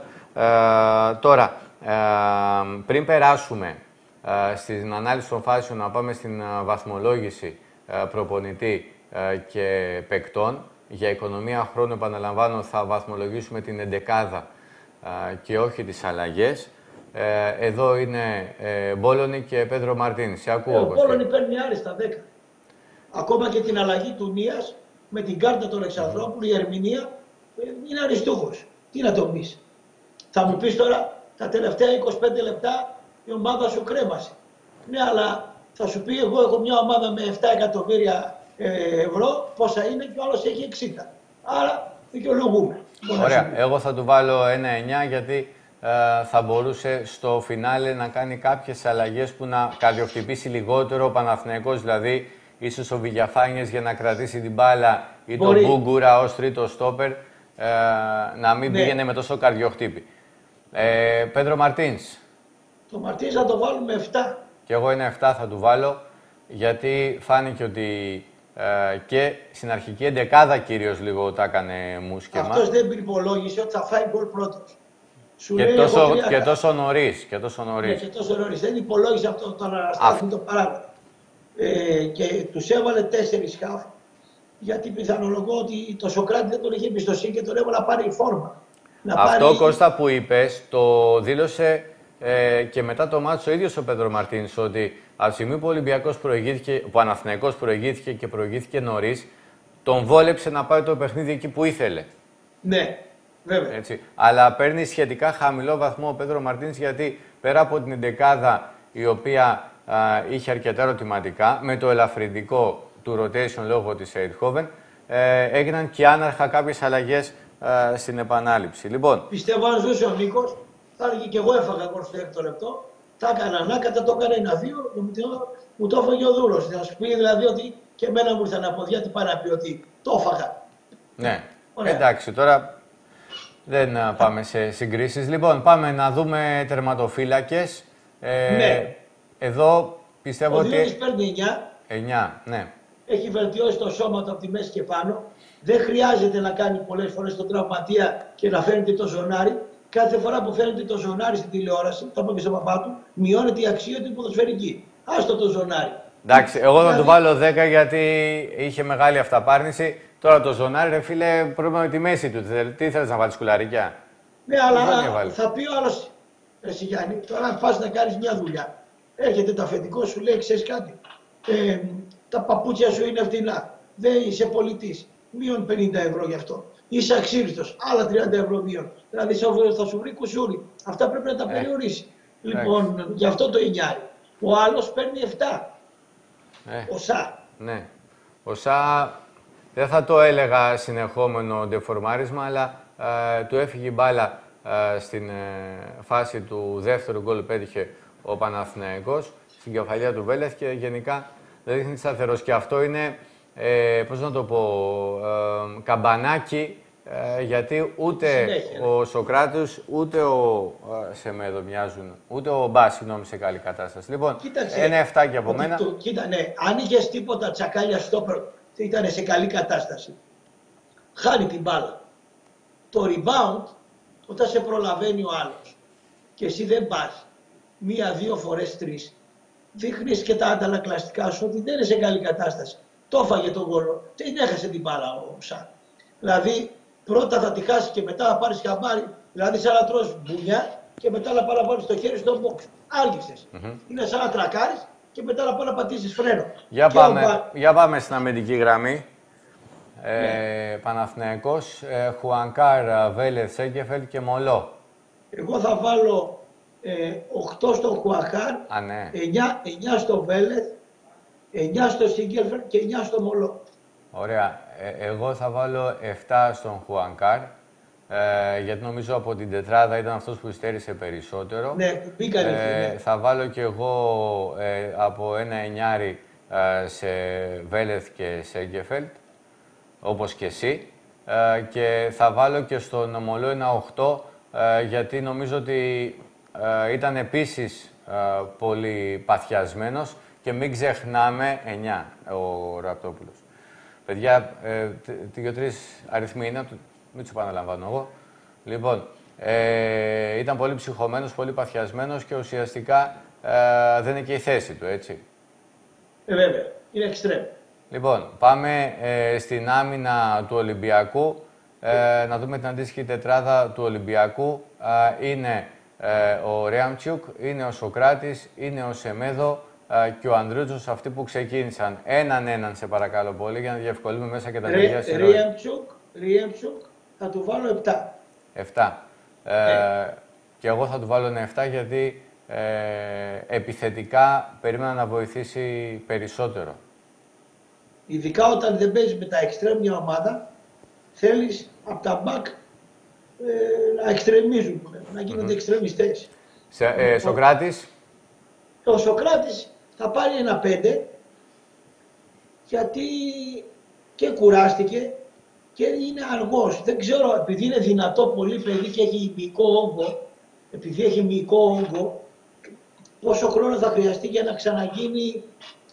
Ε, τώρα, ε, πριν περάσουμε ε, στην ανάλυση των φάσεων, να πάμε στην βαθμολόγηση ε, προπονητή ε, και παικτών. Για οικονομία χρόνου, επαναλαμβάνω, θα βαθμολογήσουμε την εντεκάδα α, και όχι τις αλλαγές. Ε, εδώ είναι ε, Μπόλωνη και Πέτρο Μαρτίνς. Σε ακούω, ε, ο Μπόλωνη παίρνει άριστα δέκα. Ακόμα και την αλλαγή του Νίας με την κάρτα του Αλεξανδρόπουλου, η ερμηνεία ε, είναι αριστούχος. Τι να τον πεις. Θα μου πεις τώρα, τα τελευταία είκοσι πέντε λεπτά η ομάδα σου κρέμασε. Ναι, αλλά θα σου πει, εγώ έχω μια ομάδα με επτά εκατομμύρια ευρώ, πόσα είναι και ο άλλος έχει εξήντα. Άρα δικαιολογούμε. Ωραία. Εγώ θα του βάλω ένα εννιά γιατί ε, θα μπορούσε στο φινάλε να κάνει κάποιες αλλαγές που να καρδιοχτυπήσει λιγότερο ο Παναθηναϊκός. Δηλαδή, ίσως ο Βηγιαφάνιες για να κρατήσει την μπάλα ή τον Μπούγκουρα ως τρίτο στόπερ ε, να μην ναι. πήγαινε με τόσο καρδιοχτύπη. Ε, Πέτρο Μαρτίνς. Το Μαρτίνς θα το βάλουμε επτά. Και εγώ ένα επτά θα του βάλω, γιατί φάνηκε ότι Ε, και στην αρχική εντεκάδα κυρίως λίγο τα έκανε μουσκεμα. Αυτός δεν υπολόγισε ότι θα φάει γκολ πρώτος. Σου και, λέει, τόσο, τρία... και τόσο νωρίς. Και τόσο νωρίς. Ναι, και τόσο νωρίς. Δεν υπολόγισε αυτό το αναστάθμι το παράδειγμα. Ε, και τους έβαλε τέσσερις χαφ, γιατί πιθανολογώ ότι το Σοκράτη δεν τον είχε εμπιστοσύνη και τον έβαλε να πάρει φορμα. Να αυτό, πάρει... Κώστα, που είπες, το δήλωσε ε, και μετά το μάτσο ο ίδιος ο Πέτρο Μαρτίνς, ότι από τη στιγμή που ο Ολυμπιακός προηγήθηκε, ο Παναθηναϊκός προηγήθηκε και προηγήθηκε νωρίς, τον βόλεψε να πάει το παιχνίδι εκεί που ήθελε. Ναι, βέβαια. Έτσι. Αλλά παίρνει σχετικά χαμηλό βαθμό ο Πέτρο Μαρτίνς, γιατί πέρα από την εντεκάδα η οποία α, είχε αρκετά ερωτηματικά, με το ελαφρυντικό του rotation λόγω της Eindhoven, ε, έγιναν και άναρχα κάποιες αλλαγές ε, στην επανάληψη. Λοιπόν, πιστεύω αν ζούσε ο Νίκος, θα έλεγε και εγώ έφαγα γκολ στο έκτο λεπτό. Τα έκανα ανάκατα, το έκανα ένα-δύο, μου το έφαγε ο Δούρος. Θα σου πει δηλαδή ότι και εμένα μου ήρθαν από διάτι πάρα πει ότι το έφαγα. Ναι, ωραία. Εντάξει, τώρα δεν πάμε σε συγκρίσεις. Λοιπόν, πάμε να δούμε τερματοφύλακες. Ε, ναι. Εδώ πιστεύω ο ότι... Ο Διόντης παίρνει εννιά. εννιά, ναι. Έχει βελτιώσει το σώμα του από τη μέση και πάνω. Δεν χρειάζεται να κάνει πολλές φορές τον τραυματία και να φαίνεται το ζωνάρι. Κάθε φορά που φαίνεται το ζωνάρι στην τηλεόραση, το είπα και στον παπά του, μειώνεται η αξία του ποδοσφαιρική. Άστο το ζωνάρι. Εντάξει, εγώ θα δηλαδή... του βάλω δέκα γιατί είχε μεγάλη αυταπάρνηση. Τώρα το ζωνάρι, ρε φίλε, πρόβλημα με τη μέση του. Τι θέλεις να βάλεις, κουλαρικιά? Ναι, αλλά θα πει ο άλλος, εσύ Γιάννη, τώρα αν πας να κάνεις μια δουλειά, έρχεται το αφεντικό σου, λέει, ξέρεις κάτι, ε, τα παπούτσια σου είναι φτηνά, δεν είσαι πολιτής, μείον πενήντα ευρώ γι' αυτό. Είσαι αξίριστος, άλλα τριάντα ευρώ μείον. Δηλαδή θα σου βρει κουσούρι. Αυτά πρέπει να τα ε. περιορίσει. Ε. Λοιπόν, ε. γι' αυτό το εννιάρι. Ο άλλος παίρνει επτά. Ε. Ο Σα. Ναι. Ο Σα δεν θα το έλεγα συνεχόμενο ντεφορμάρισμα, αλλά ε, του έφυγε η μπάλα ε, στην ε, φάση του δεύτερου γκολ που πέτυχε ο Παναθηναϊκός, στην κεφαλιά του Βέλεθ και γενικά δεν δείχνει σταθερός. Και αυτό είναι, ε, πώς να το πω, ε, καμπανάκι, ε, γιατί ούτε συνέχεια, ο Σοκράτης, ούτε ο ε, Σεμέδο μοιάζουν, ούτε ο Μπά, συγγνώμη, σε καλή κατάσταση. Λοιπόν, κοίταξε, ένα εφτάκι από μένα. Το, κοίτα, ναι, αν είχες τίποτα τσακάλια στόπερ, ήταν σε καλή κατάσταση. Χάνει την μπάλα. Το rebound, όταν σε προλαβαίνει ο άλλος και εσύ δεν πας μία, δύο φορές, τρεις, δείχνεις και τα αντανακλαστικά σου ότι δεν είναι σε καλή κατάσταση. Το έφαγε τον γόλο, δεν έχασε την μπάλα ο Σαν. Δηλαδή, πρώτα θα τη χάσει και μετά θα πάρεις χαμπάρι, δηλαδή σαν να τρως μπουνιά και μετά να παραβάλεις το χέρι στο box. Άργησες. Mm-hmm. Είναι σαν να τρακάρεις και μετά να πάει να πατήσεις φρένο. Για πάμε, ο... για πάμε στην αμυντική γραμμή. Ε, ναι. Παναθηναϊκός, ε, Χουανκάρ, Βέλεθ, Σέγκεφελτ και Μολό. Εγώ θα βάλω ε, οκτώ στο Χουανκάρ, ναι. εννιά, εννιά στο Βέλεθ, εννιά στο Σέγκεφελτ και εννιά στο Μολό. Ωραία. Ε, εγώ θα βάλω εφτά στον Χουανκάρ, ε, γιατί νομίζω από την τετράδα ήταν αυτός που υστέρησε περισσότερο. Ναι, μπήκαν εκεί, ναι. Θα βάλω κι εγώ ε, από ένα εννιάρι ε, σε Βέλεθ και Σέγκεφελτ, όπως και εσύ. Ε, και θα βάλω και στον Μολό ένα οκτώ, ε, γιατί νομίζω ότι ε, ήταν επίσης ε, πολύ παθιασμένος και μην ξεχνάμε εννιά ο Ραπτόπουλος. Παιδιά, ε, δύο-τρεις αριθμοί είναι, μην τους επαναλαμβάνω εγώ. Λοιπόν, ε, ήταν πολύ ψυχωμένος, πολύ παθιασμένος και ουσιαστικά ε, δεν είναι και η θέση του, έτσι. Ε, βέβαια. Είναι εξτρέμ. Λοιπόν, πάμε ε, στην άμυνα του Ολυμπιακού. Ε, να δούμε την αντίστοιχη τετράδα του Ολυμπιακού. Ε, είναι ε, ο Ρέαμτσιουκ, είναι ο Σοκράτης, είναι ο Σεμέδο ε, και ο Ανδρούτσος, αυτοί που ξεκίνησαν. Έναν έναν, σε παρακαλώ πολύ, για να διευκολύνουμε μέσα και τα παιδιά στη ροή. Ρέαμτσιουκ, θα του βάλω επτά. επτά. Ε, ε. Και εγώ θα του βάλω ένα επτά, γιατί ε, επιθετικά περίμενα να βοηθήσει περισσότερο. Ειδικά όταν δεν παίζει με τα εξτρέμ μια ομάδα, θέλεις από τα μπακ ε, να εξτρεμίζουν, να γίνονται mm-hmm. εξτρεμιστές. Σε, ε, Σοκράτης. Ο Σοκράτης θα πάρει ένα πέντε, γιατί και κουράστηκε και είναι αργός. Δεν ξέρω, επειδή είναι δυνατό πολύ παιδί και έχει μυϊκό όγκο, επειδή έχει μυϊκό όγκο, πόσο χρόνο θα χρειαστεί για να ξαναγίνει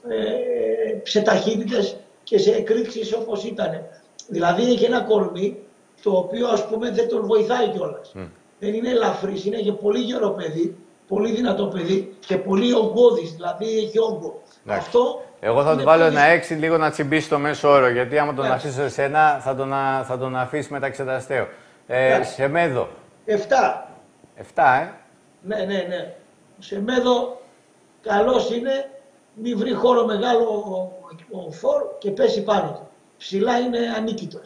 ε, σε ταχύτητες και σε εκρήξεις όπως ήταν. Δηλαδή έχει ένα κορμί το οποίο, ας πούμε, δεν τον βοηθάει κιόλας. Mm. Δεν είναι ελαφρύς, είναι και πολύ γερό παιδί, πολύ δυνατό παιδί και πολύ ογκώδης, δηλαδή έχει όγκο. Αυτό εγώ θα του βάλω πολύ... ένα έξι, λίγο να τσιμπήσει στο μέσο όρο, γιατί άμα τον αφήσω εσένα θα τον, θα τον αφήσει μεταξεταστέο. Ε, Σεμέδο. Εφτά. Εφτά, ε. Ναι, ναι, ναι. Ο Σεμέδο καλός είναι, μη βρει χώρο μεγάλο ο, ο Φορ και πέσει πάνω του. Ψηλά είναι ανίκητος.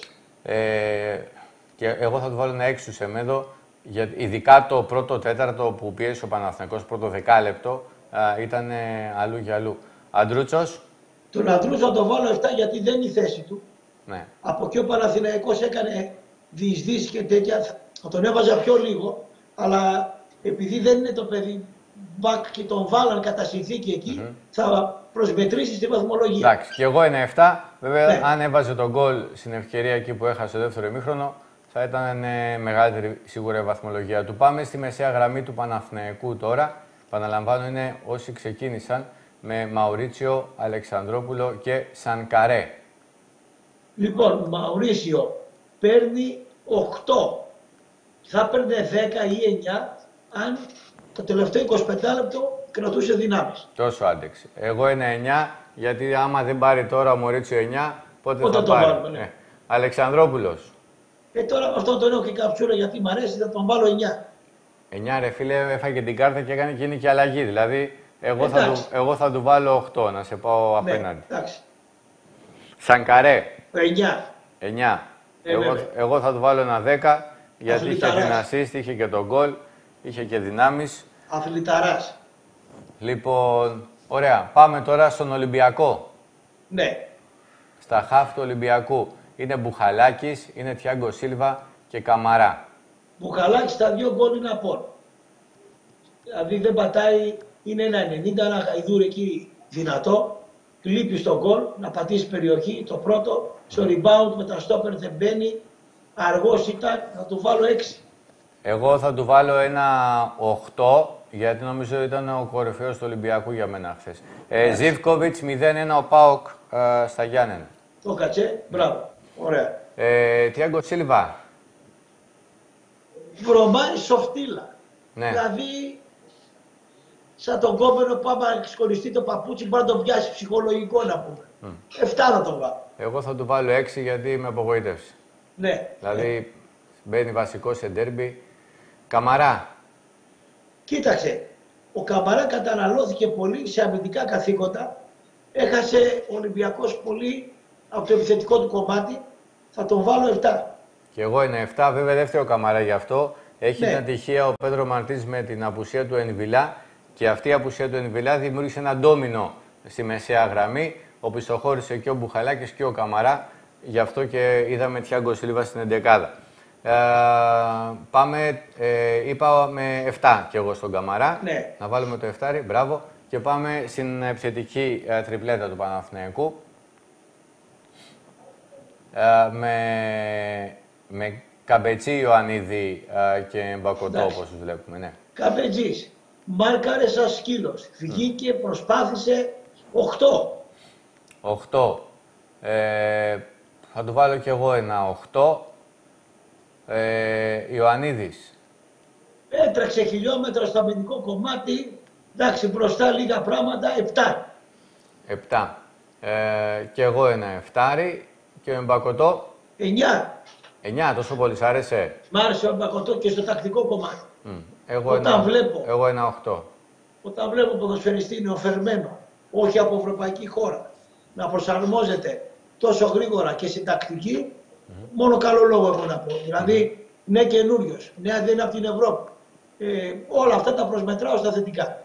Ε, και εγώ θα του βάλω ένα έξι του Σεμέδο, γιατί ειδικά το πρώτο τέταρτο που πίεσε ο Παναθηναϊκός, πρώτο δεκάλεπτο, ήταν αλλού για αλλού. Αντρούτσος. Τον Αντρούτσο θα το βάλω εφτά, γιατί δεν είναι η θέση του. Ναι. Από εκεί ο Παναθηναϊκός έκανε διεισδύσεις και τέτοια, θα τον έβαζα πιο λίγο, αλλά επειδή δεν είναι το παιδί μπακ και τον βάλαν κατά συνθήκη εκεί, mm-hmm. θα προσμετρήσει στη βαθμολογία. Εντάξει, και εγώ είναι εφτά. Βέβαια, ναι. Αν έβαζε τον γκολ στην ευκαιρία εκεί που έχασε το δεύτερο ημίχρονο, θα ήταν ε, μεγαλύτερη σίγουρα η βαθμολογία του. Πάμε στη μεσαία γραμμή του Παναθηναϊκού τώρα. Παναλαμβάνω, είναι όσοι ξεκίνησαν με Μαουρίτσιο, Αλεξανδρόπουλο και Σανκαρέ. Λοιπόν, Μαουρίσιο παίρνει οκτώ. Θα παίρνει δέκα ή εννιά αν το τελευταίο είκοσι πέντε λεπτό κρατούσε δυνάμεις. Τόσο άντεξε. Εγώ είναι εννιά, γιατί άμα δεν πάρει τώρα ο Μαουρίτσιο εννιά, πότε, πότε θα το πάρει. Βάλουμε, ναι. ε. Αλεξανδρόπουλος. Ε, τώρα με αυτόν τον έχω και καψούρα, γιατί μου αρέσει, θα τον βάλω εννιά. εννιά ρε φίλε, έφαγε την κάρτα και έκανε και είναι και αλλαγή. Δηλαδή, εγώ, θα του, εγώ θα του βάλω οκτώ, να σε πάω απέναντι. Ναι, εντάξει. Σανκαρέ. εννιά. εννιά. Ε, εγώ, εγώ θα του βάλω ένα δέκα, γιατί είχε την assist, είχε και τον γκολ, είχε και δυνάμεις. Αθληταράς. Λοιπόν, ωραία. Πάμε τώρα στον Ολυμπιακό. Ναι. Στα χαφ του Ολυμπιακού. είναι Μπουχαλάκης, είναι Τιάγκο Σίλβα και Καμαρά. Μπουχαλάκης τα δύο γκολ είναι από. Δηλαδή δεν πατάει, είναι ένα ενενήντα, ένα γαϊδούρ εκεί δυνατό. Λείπει στον γκολ, να πατήσει περιοχή. Το πρώτο, στο rebound με τα στόπερ δεν μπαίνει. Αργός ήταν, θα του βάλω έξι. Εγώ θα του βάλω ένα οκτώ, γιατί νομίζω ήταν ο κορυφαίος του Ολυμπιακού για μένα χθες. Ε, Ζίβκοβιτς μηδέν ένα ο ΠΑΟΚ ε, στα Γιάννενα. Το κατσέ, μπράβο, ωραία. Ε, Τιάγκο Σίλβα. Βρωμάει σοφτήλα. Ναι. Δηλαδή, σαν τον κόμενο που άμα σκολιστεί το παπούτσι μπορεί να το πιάσει ψυχολογικό να πούμε. Mm. Εφτά θα το βάλω. Εγώ θα του βάλω έξι γιατί με απογοήτευσε. Ναι. Δηλαδή, μπαίνει βασικό σε ντέρμπι. Καμαρά. Κοίταξε, ο Καμαρά καταναλώθηκε πολύ σε αμυντικά καθήκοντα. Έχασε ο Ολυμπιακός πολύ από το επιθετικό του κομμάτι. Θα τον βάλω επτά. Και εγώ είναι επτά, βέβαια δεύτερο Καμαρά γι' αυτό. Έχει Ναι. την ατυχία ο Πέντρο Μαρτίνς με την απουσία του Ενβιλά και αυτή η απουσία του Ενβιλά δημιούργησε ένα ντόμινο στη μεσαία γραμμή, όπου ισοχώρησε και ο Μπουχαλάκης και ο Καμαρά. Γι' αυτό και είδαμε Τιάγκο Σίλβα στην εντεκάδα. Ε, πάμε, ε, είπα με επτά κι εγώ στον Καμαρά. Ναι. Να βάλουμε το επτάρι, μπράβο. Και πάμε στην επιθετική ε, τριπλέτα του Παναθηναϊκού. Ε, με, με Καμπετζή, Ιωαννίδη ε, και Μπακοτό, όπως τους βλέπουμε. Ναι. Καμπετζής. Μάρκαρε σαν σκύλος. Βγήκε, προσπάθησε οκτώ. οκτώ. Ε, θα του βάλω κι εγώ ένα οκτώ. Ε, Ιωαννίδης. Έτρεξε χιλιόμετρα στο αμυντικό κομμάτι. Εντάξει, μπροστά λίγα πράγματα. επτά. επτά. Ε, και εγώ ένα εφτάρι. Και ο Μπακοτό. εννιά. εννιά, τόσο πολύ σ' άρεσε. Μ' άρεσε ο Μπακοτό και στο τακτικό κομμάτι. Mm. Εγώ, Όταν ένα, βλέπω. εγώ ένα οκτώ. Όταν βλέπω ποδοσφαιριστή νεοφερμένο, όχι από ευρωπαϊκή χώρα, να προσαρμόζεται τόσο γρήγορα και στην τακτική, mm-hmm. μόνο καλό λόγο έχω να πω. Δηλαδή, mm-hmm. ναι καινούριος, ναι δεν είναι από την Ευρώπη. Ε, όλα αυτά τα προσμετράω στα θετικά.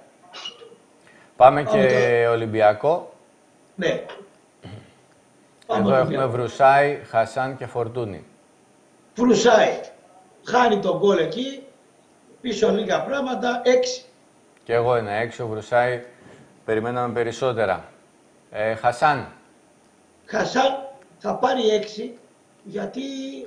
Πάμε, Πάμε και το... Ολυμπιακό. Ναι. Εδώ έχουμε Βρουσάη, Χασάν και Φορτούνη. Βρουσάη. Χάνει τον γκολ εκεί, πίσω λίγα πράγματα, έξι. Και εγώ ένα έξι, ο Βρουσάη περιμέναμε περισσότερα. Ε, Χασάν. Χασάν θα πάρει έξι, γιατί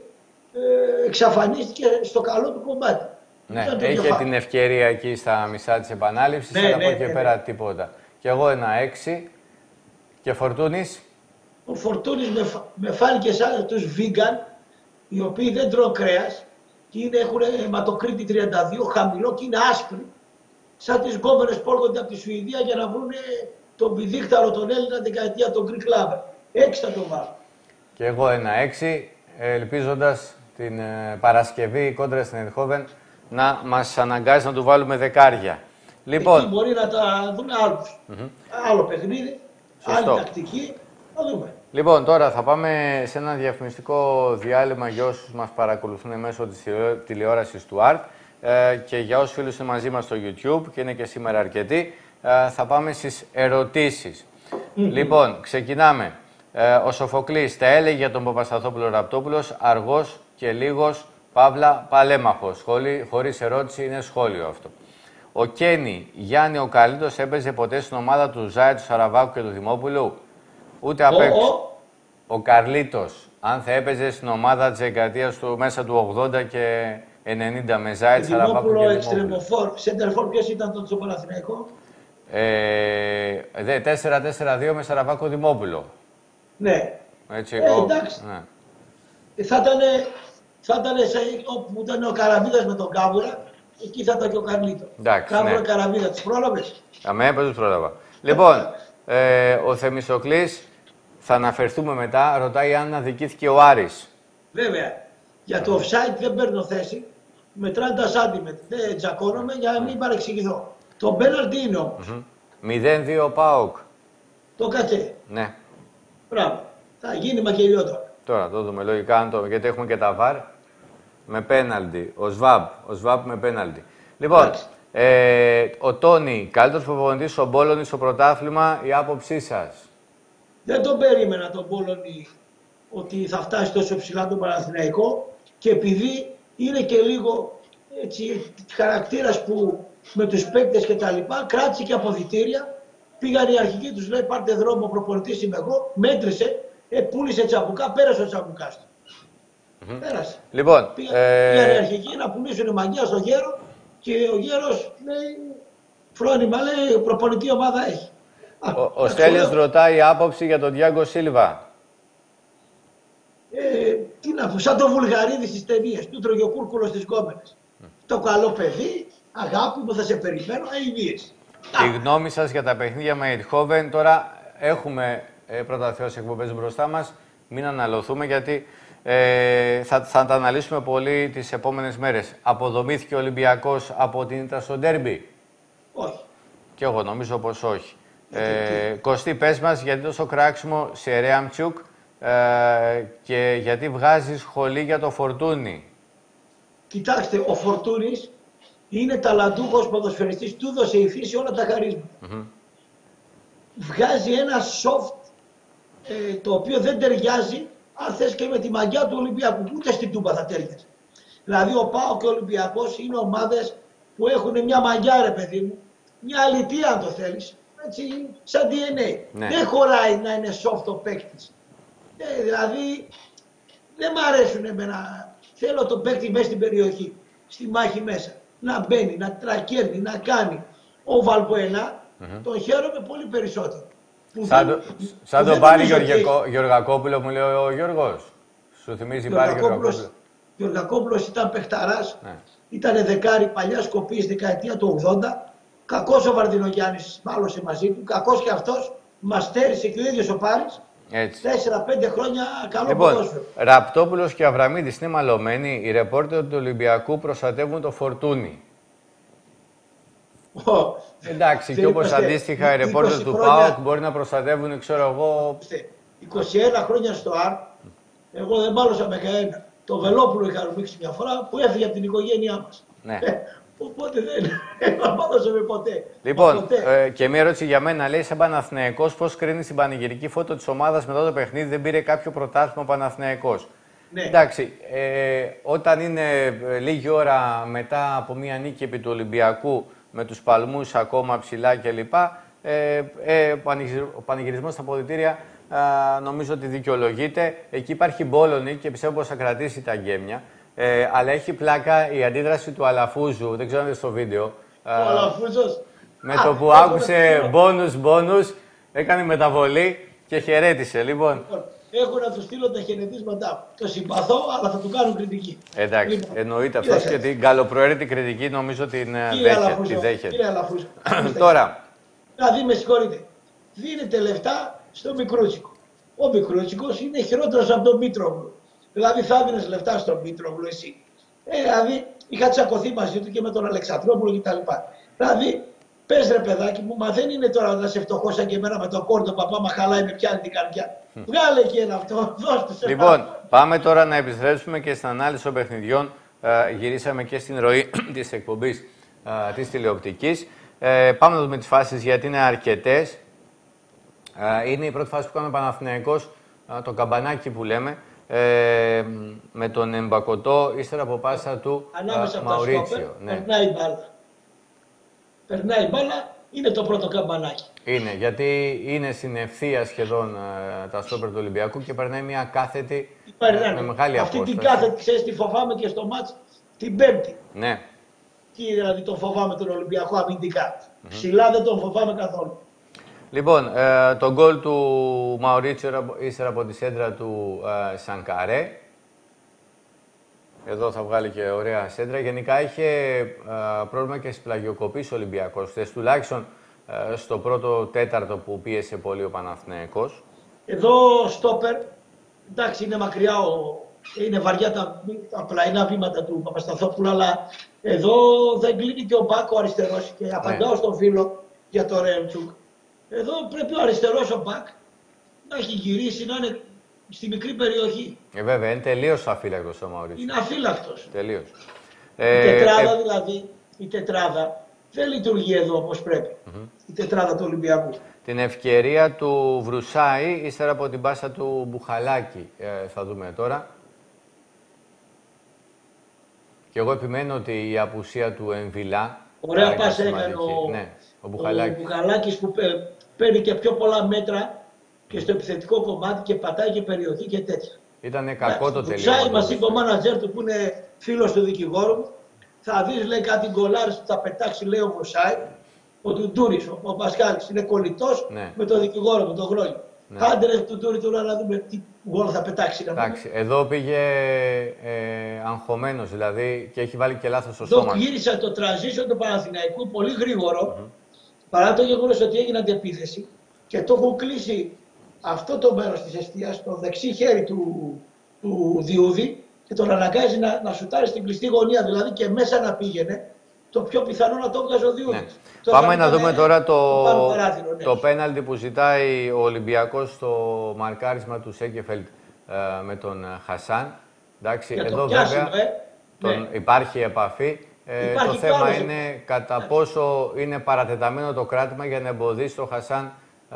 ε, εξαφανίστηκε στο καλό του κομμάτι. Ναι, είχε την ευκαιρία εκεί στα μισά της επανάληψης, ναι, αλλά ναι, από εκεί ναι, πέρα ναι. τίποτα. Και εγώ ένα έξι. Και Φορτούνης. Ο Φορτούνης με, με φάνηκε σαν τους vegan, οι οποίοι δεν τρώνε κρέας και είναι, έχουν αιματοκρίτη τριάντα δύο, χαμηλό και είναι άσπροι, σαν τις γκόμενες που έρχονται από τη Σουηδία για να βρουν τον πηδήχταρο τον Έλληνα δεκαετία, τον Greek Lover. Έξι θα τον βάλω. Και εγώ ένα έξι, ελπίζοντας την ε, Παρασκευή κόντρα στην Eindhoven να μας αναγκάζει να του βάλουμε δεκάρια. Λοιπόν, εκεί μπορεί να τα δουν άλλους. Mm-hmm. Άλλο παιχνίδι, σωστό. Άλλη τακτική, θα δούμε. Λοιπόν, τώρα θα πάμε σε ένα διαφημιστικό διάλειμμα για όσους μας παρακολουθούν μέσω της τηλεόρασης του Art ε, και για όσους φίλους είναι μαζί μας στο YouTube και είναι και σήμερα αρκετοί, ε, θα πάμε στις ερωτήσεις. Mm-hmm. Λοιπόν, ξεκινάμε. Ε, ο Σοφοκλής τα έλεγε για τον Παπασταθόπουλο Ραπτόπουλος, αργός και λίγος, παύλα, παλέμαχος. Σχόλη, χωρίς ερώτηση, είναι σχόλιο αυτό. Ο Κένι, Γιάννη ο Καλύτος έπαιζε ποτέ στην ομάδα του Ζάη, του Σαραβάκου και του Δημόπουλου. Ούτε απ' έξω. Ο Καρλίτος, αν θα έπαιζε στην ομάδα της δεκαετίας του μέσα του ογδόντα και ενενήντα με Ζάη, Σαραβάκου και Δημόπουλου. Εξτρεμοφόρ. Σέντερφορ, ποιος ήταν το στο Παναθηναϊκό? Ε, τέσσερα τέσσερα δύο με Σαραβάκο Δημόπουλο. Ναι. Έτσι, ε, εγώ, εντάξει. Ναι. Θα ήταν, θα ήταν όπου ήταν ο Καραβίδας με τον Κάβουρα, εκεί θα ήταν και ο Καρλίτο. Κάβουρα, ναι. Καραβίδα, τους πρόλαβες? Αμέ, πες τους πρόλαβα. Λοιπόν, ε, ο Θεμιστοκλής, θα αναφερθούμε μετά, ρωτάει αν αδικήθηκε ο Άρης. Βέβαια. Για το offside δεν παίρνω θέση. Μετράνε τα σάντιμετ. Δεν τζακώνομαι για να μην παρεξηγηθώ. Το πέναλτι είναι όμως. Mm-hmm. μηδέν δύο ΠΑΟΚ. Το κατσέ. Ναι. Μπράβο. Θα γίνει μακελιό τώρα. Τώρα το δούμε λογικά, το, γιατί έχουμε και τα βαρ. Με πέναλτι. Ο Σβάμπ. Ο Σβάμπ με πέναλτι. Λοιπόν, ε, ο Τόνι, καλύτερος προπονητής ο Μπόλωνη στο πρωτάθλημα, η άποψή σας? Δεν τον περίμενα τον Μπόλωνη ότι θα φτάσει τόσο ψηλά τον Παναθηναϊκό και επειδή είναι και λίγο έτσι, χαρακτήρας που με τους παίκτες και τα λοιπά, κράτησε και αποδυτήρια. Πήγαν οι αρχικοί τους, λέει πάρτε δρόμο, προπονητής είμαι εγώ, μέτρησε, ε, πούλησε τσαμπουκά, πέρασε ο τσαμπουκάς του. Mm-hmm. Πέρασε. Λοιπόν, πήγαν, ε... πήγαν οι αρχικοί να πουλήσουν μαγιά στο γέρο και ο γέρος λέει φρόνημα, λέει προπονητή ομάδα έχει. Ο, ο Στέλιος ρωτάει άποψη για τον Ντιάγκο Σίλβα. Ε, τι να πω, σαν το Βουλγαρίδη στις ταινίες, του τρώγε ο κούρκουλος στις γκόμενες. Mm. Το καλό παιδί, αγάπη μου, θα σε περιμένω, αηδίες. Η γνώμη σας για τα παιχνίδια με Ειτχόβεν. Τώρα έχουμε ε, πρώτα Θεός εκπομπές μπροστά μας. Μην αναλωθούμε γιατί ε, θα, θα τα αναλύσουμε πολύ τις επόμενες μέρες. Αποδομήθηκε ο Ολυμπιακός από την ήττα στο ντέρμπι? Όχι. Και εγώ νομίζω πως όχι. Ε, Κωστή, πες μας γιατί τόσο κράξιμο σε Ρέαμτσουκ ε, και γιατί βγάζει σχολή για το Φορτούνι. Κοιτάξτε, ο Φορτούνης είναι ταλαντούχος ποδοσφαιριστής, του έδωσε η φύση όλα τα χαρίσματα. Mm-hmm. Βγάζει ένα soft ε, το οποίο δεν ταιριάζει αν θες και με τη μαγιά του Ολυμπιακού, ούτε στην Τούμπα θα ταιριάζει. Δηλαδή ο ΠΑΟΚ και ο Ολυμπιακός είναι ομάδες που έχουν μια μαγιά, ρε παιδί μου, μια αλητία αν το θέλεις, έτσι, σαν ντι εν έι. Ναι. Δεν χωράει να είναι soft ο παίκτης. Ε, δηλαδή δεν μ' αρέσουν εμένα. Θέλω τον παίκτη μέσα στην περιοχή, στη μάχη μέσα. Να μπαίνει, να τρακέρνει, να κάνει. Ο Βαλποενά mm-hmm. τον χαίρομαι πολύ περισσότερο. Σαν, δεν, το, σαν τον Πάρη Γεωργιακό, Γεωργακόπουλο μου λέει ο Γιώργος. Σου θυμίζει Πάρη Γεωργακόπουλο. Γεωργακόπουλος ήταν παιχταράς, ναι. Ήταν δεκάρι παλιά σκοπή δεκαετία του ογδόντα. Κακός ο Βαρδινογιάννης μάλωσε μαζί του, κακός και αυτός. Μας στέρισε και ο ίδιος ο Πάρης. τέσσερα πέντε χρόνια καλό λοιπόν, ποδόσφαιρο. Ραπτόπουλος και Αβραμίδης είναι μαλωμένοι. Οι ρεπόρτερ του Ολυμπιακού προστατεύουν το Φορτούνι. Oh, δεν εντάξει, και όπως αντίστοιχα οι ρεπόρτερ του ΠΑΟΚ μπορεί να προστατεύουν, ξέρω εγώ. είκοσι ένα χρόνια στο ΑΡ, εγώ δεν μάλωσα με κανένα. Το Βελόπουλο είχα ρουμίξει μια φορά που έφυγε από την οικογένειά μας. Ναι. Οπότε δεν μάλωσαμε ποτέ. Λοιπόν, ποτέ. Ε, και μια ερώτηση για μένα. Λέει, σαν Παναθηναϊκός, πώς κρίνει την πανηγυρική φώτο της ομάδας μετά το παιχνίδι, δεν πήρε κάποιο πρωτάθλημα ο Παναθηναϊκός? Ναι. Εντάξει, ε, όταν είναι ε, λίγη ώρα μετά από μια νίκη επί του Ολυμπιακού, με τους παλμούς ακόμα ψηλά κλπ. Ε, ε, ο πανηγυρισμός στα αποδυτήρια ε, νομίζω ότι δικαιολογείται. Εκεί υπάρχει μπόλωνη και πιστεύω πως θα κρατήσει τα γκέμια. Ε, αλλά έχει πλάκα η αντίδραση του Αλαφούζου, δεν ξέρω αν είδες στο βίντεο. Ο ε, Αλαφούζος. Με το που άκουσε μπόνους μπόνους, έκανε μεταβολή και χαιρέτησε. Λοιπόν. Έχω να του στείλω τα χαιρετίσματά. Το συμπαθώ, αλλά θα του κάνω κριτική. Εντάξει, λοιπόν, εννοείται αυτό και την καλοπροαίρετη κριτική νομίζω την δέχεται. Κύριε Αλαφούζο. Τώρα. Δηλαδή, με συγχωρείτε, δίνετε λεφτά στο Μικρούτσικο. Ο Μικρούτσικος είναι χειρότερος από τον Μήτρογλου. Δηλαδή, θα έδινες λεφτά στον Μήτρογλου εσύ. Ε, δηλαδή, είχα τσακωθεί μαζί του και με τον Αλεξανδρόπουλο κτλ. Δηλαδή, πες ρε παιδάκι μου, μα δεν είναι τώρα να σε φτωχό σαν και εμένα με το κόρτο παπά, μα χαλάει με πιάνει την καρδιά. Βγάλε εκεί ένα αυτό, δώστε σε Λοιπόν, πάνω. Πάμε τώρα να επιστρέψουμε και στην ανάλυση των παιχνιδιών. Ε, γυρίσαμε και στην ροή της εκπομπής ε, της τηλεοπτικής. Ε, πάμε να δούμε τις φάσεις γιατί είναι αρκετές. Ε, είναι η πρώτη φάση που κάνουμε Παναθηναϊκός, ε, το καμπανάκι που λέμε, ε, με τον Εμπακοτό, ύστερα από πάσα του Ανάμεσα Μαουρίτσιο. Ναι. Περνάει η μπάλα. Περνάει η μπάλα, είναι το πρώτο καμπανάκι. Είναι, γιατί είναι στην ευθεία σχεδόν ε, τα στόπερ του Ολυμπιακού και περνάει μια κάθετη ε, με μεγάλη Αυτή απόσταση. την κάθετη, ξέρεις τι φοβάμαι και στο μάτς την Πέμπτη. Ναι. Τι δηλαδή τον φοβάμαι τον Ολυμπιακό αμυντικά. Mm-hmm. Ψηλά δεν τον φοβάμαι καθόλου. Λοιπόν, ε, το γκολ του Μαουρίτσιο ύστερα από τη σέντρα του ε, Σανκαρέ. Εδώ θα βγάλει και ωραία σέντρα. Γενικά είχε ε, πρόβλημα και στις πλαγιοκοπήσεις ο Ολυμπιακός. Χθες τουλάχιστον ε, στο πρώτο τέταρτο που πίεσε πολύ ο Παναθηναϊκός. Εδώ στόπερ, εντάξει είναι μακριά, ο, είναι βαριά τα, τα πλαϊνά βήματα του Παπασταθόπουλου, αλλά εδώ δεν κλείνει και ο Μπάκ ο αριστερός και απαντάω ναι. στον φίλο για το Ρέμτσουκ. Εδώ πρέπει ο αριστερός ο Μπάκ να έχει γυρίσει, να είναι στη μικρή περιοχή. Ε, βέβαια, είναι τελείως αφύλακτος ο Μαουρίτσιο. Είναι αφύλακτος. Τελείως. Η ε, τετράδα ε... δηλαδή, η τετράδα δεν λειτουργεί εδώ όπως πρέπει mm-hmm. η τετράδα του Ολυμπιακού. Την ευκαιρία του Βρουσάη, ύστερα από την πάσα του Μπουχαλάκη, ε, θα δούμε τώρα. Και εγώ επιμένω ότι η απουσία του Εμβιλά... Ωραία πάσα έκανε ο, ναι, ο Μπουχαλάκης. Ο Μπουχαλάκης που παίρνει και πιο πολλά μέτρα και στο επιθετικό κομμάτι και πατάει και περιοχή και τέτοια. Ήτανε κακό το τελείωμα. Βρουσάη μας είπε ο μάνατζερ του που είναι φίλος του δικηγόρου μου. Θα δεις, λέει, κάτι γκολάρες που θα πετάξει, λέει ο Βρουσάη. Ο Τουντούρης, ο, ο Πασχάλης, είναι κολλητός ναι. με τον δικηγόρο μου, τον Γρόνιο. Ναι. Άντε ρε Τουντούρη, τώρα να δούμε τι γκολ θα πετάξει. Εντάξει, εδώ πήγε ε, αγχωμένος δηλαδή και έχει βάλει και λάθος στο στόμα. Εδώ γύρισε το transition του Παναθηναϊκού πολύ γρήγορο, mm-hmm. παρά το γεγονός ότι έγινε αντεπίθεση και το έχουν κλείσει αυτό το μέρος της εστίας, το δεξί χέρι του, του Διούδη και τον αναγκάζει να, να σουτάρει στην κλειστή γωνία, δηλαδή και μέσα να πήγαινε. Το πιο πιθανό να το βγάζει ο Διούδης. Ναι. Πάμε να δούμε τώρα το, το, ναι. το πέναλτι που ζητάει ο Ολυμπιακός στο μαρκάρισμα του Σέκεφελτ ε, με τον Χασάν. Εντάξει, για εδώ πιάσιμο, βέβαια ε. τον, ναι. υπάρχει επαφή. Ε, υπάρχει το θέμα άλλος. είναι κατά ναι. πόσο είναι παρατεταμένο το κράτημα για να εμποδίσει τον Χασάν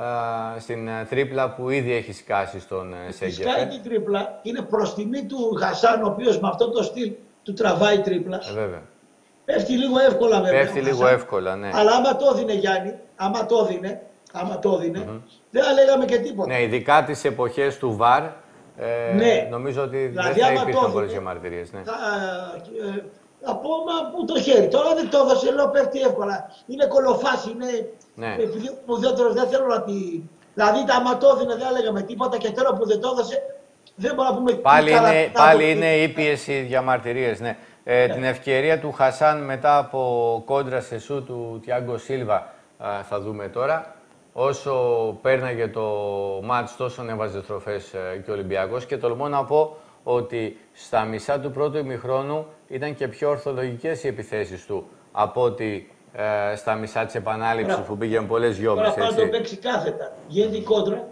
ε, στην τρίπλα που ήδη έχει σκάσει στον Σέκεφελτ. Σκάει την τρίπλα, είναι προς τιμή του Χασάν, ο οποίος με αυτό το στυλ του τραβάει τρίπλα. Ε, βέβαια. Πέφτει λίγο εύκολα βέβαια. Πέφτει λίγο εύκολα, ναι. Αλλά άμα το δίνε Γιάννη, άμα το δίνε, άμα το δίνε, mm-hmm. δεν θα λέγαμε και τίποτα. Ναι, ειδικά τις εποχές του βαρ, ε, ναι. νομίζω ότι δηλαδή, δεν θα υπήρχαν πολλές διαμαρτυρίες. Ναι. Θα, ε, από μα που το χέρι. Τώρα δεν το έδωσε, λέω πέφτει εύκολα. Είναι κολοφάση, είναι... Ναι. Επειδή μου διότερος δεν θέλω να τη... Δηλαδή άμα το δίνε δεν λέγαμε τίποτα και τώρα που δεν το έδωσε, δεν μπορούμε να πούμε... Πάλι είναι, καλά, πάλι είναι ύπιες οι διαμαρτυρίες, ναι. Ε, yeah. Την ευκαιρία του Χασάν μετά από κόντρα σε σου του Τιάγκο Σίλβα α, θα δούμε τώρα. Όσο πέρναγε το μάτς τόσο έβαζε στροφές ε, και ο Ολυμπιακός και τολμώ να πω ότι στα μισά του πρώτου ημιχρόνου ήταν και πιο ορθολογικές οι επιθέσεις του από ότι ε, στα μισά της επανάληψης που πήγαινε πολλές γιόμες. Τώρα πάντα το παίξει κάθετα. Γίνεται η κόντρα.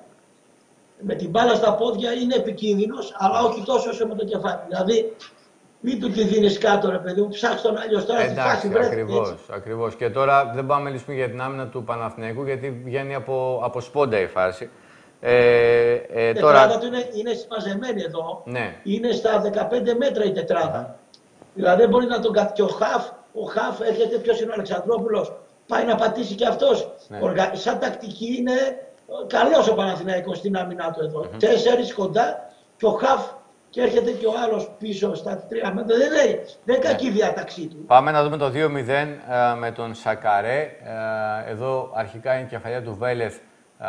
Με την μπάλα στα πόδια είναι επικίνδυνος, αλλά όχι τόσο όσο με το κεφάλι. Δηλαδή, μην του τη δίνεις κάτω, ρε παιδί μου, ψάξ' τον άλλος τώρα στη φάση βρέθη. Ακριβώς, ακριβώς. Και τώρα δεν πάμε να μιλήσουμε για την άμυνα του Παναθηναϊκού, γιατί βγαίνει από, από σπόντα η φάση. Ε, ε, η τώρα... τετράδα του είναι, είναι συμμαζεμένη εδώ. Ναι. Είναι στα δεκαπέντε μέτρα η τετράδα. Mm-hmm. Δηλαδή δεν μπορεί να τον καθ... Και ο Χαφ, ο Χαφ έρχεται, ποιος είναι ο Αλεξανδρόπουλος, πάει να πατήσει και αυτός. Ναι. Οργα... Σαν τακτική είναι καλός ο Παναθηναϊκός στην άμυνά του εδώ. Mm-hmm. Τέσσερις κοντά και ο Χαφ και έρχεται και ο άλλος πίσω στα τρία μέτρα. Δεν είναι, δεν είναι κακή διάταξή του. Πάμε να δούμε το δύο μηδέν ε, με τον Σακαρέ. Ε, εδώ αρχικά είναι η κεφαλιά του Βέλεθ ε,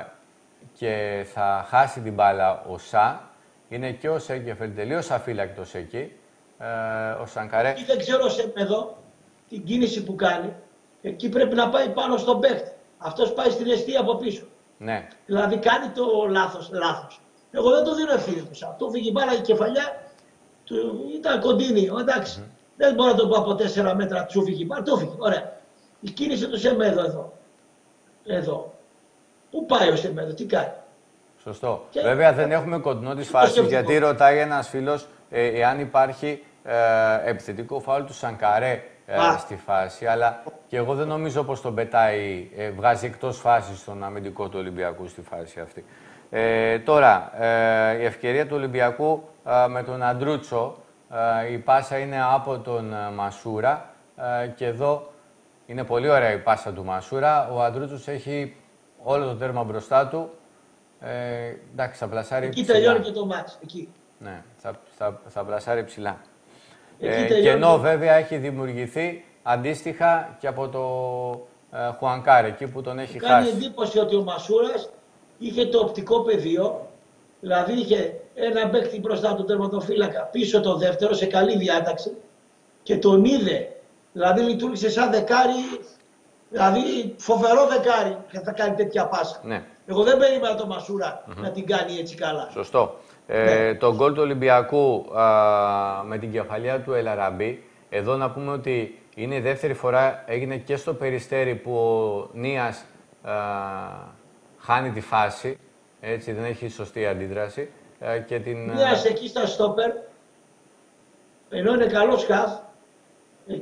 και θα χάσει την μπάλα ο Σα. Είναι και ο Σέκεφελ τελείως αφύλακτος εκεί. Ε, ο Σακαρέ. Εκεί δεν ξέρω σε εδώ την κίνηση που κάνει. Εκεί πρέπει να πάει πάνω στον παίχτη. Αυτός πάει στην αιστεία από πίσω. Ναι. Δηλαδή κάνει το λάθος. λάθος. Εγώ δεν το δίνω ευθύνη του. Αυτό φύγει μπάλα η κεφαλιά του, ήταν κοντίνη. Εντάξει. Mm-hmm. Δεν μπορώ να το πω από τέσσερα μέτρα του φύγει μπάλα. Του φύγει. Ωραία. Η κίνηση του Σεμέδο εδώ. Εδώ. Πού πάει ο Σεμέδο, τι κάνει. Σωστό. Και... Βέβαια δεν έχουμε κοντινό τη φάση γιατί ρωτάει ένας φίλος ε, εάν υπάρχει ε, επιθετικό φάουλ του Σανκαρέ ε, στη φάση. Αλλά και εγώ δεν νομίζω πως τον πετάει, ε, βγάζει εκτός φάσης τον αμυντικό του Ολυμπιακού στη φάση αυτή. Ε, τώρα, ε, η ευκαιρία του Ολυμπιακού ε, με τον Αντρούτσο, ε, η πάσα είναι από τον ε, Μασούρα ε, και εδώ είναι πολύ ωραία η πάσα του Μασούρα. Ο Αντρούτσος έχει όλο το τέρμα μπροστά του. Ε, εντάξει, θα πλασάρει εκεί ψηλά. Εκεί τελειώνει και το μάτς, εκεί. Ναι, θα, θα, θα πλασάρει ψηλά. Ε, και ενώ βέβαια έχει δημιουργηθεί αντίστοιχα και από το ε, Χουανκάρ, εκεί που τον έχει κάνει χάσει. Κάνει εντύπωση ότι ο Μασούρας είχε το οπτικό πεδίο, δηλαδή είχε ένα παίκτη μπροστά του τερματοφύλακα, πίσω το δεύτερο σε καλή διάταξη και τον είδε. Δηλαδή λειτουργήσε σαν δεκάρι, δηλαδή φοβερό δεκάρι και θα κάνει τέτοια πάσα. Ναι. Εγώ δεν περίμενα τον Μασούρα mm-hmm. να την κάνει έτσι καλά. Σωστό. Ε, ναι. Το γκολ του Ολυμπιακού α, με την κεφαλιά του Ελαραμπή, εδώ να πούμε ότι είναι η δεύτερη φορά, έγινε και στο Περιστέρι που ο Νίας α, χάνει τη φάση, έτσι, δεν έχει σωστή αντίδραση. Ε, και την... Νίας εκεί στα στόπερ, ενώ είναι καλός χαφ,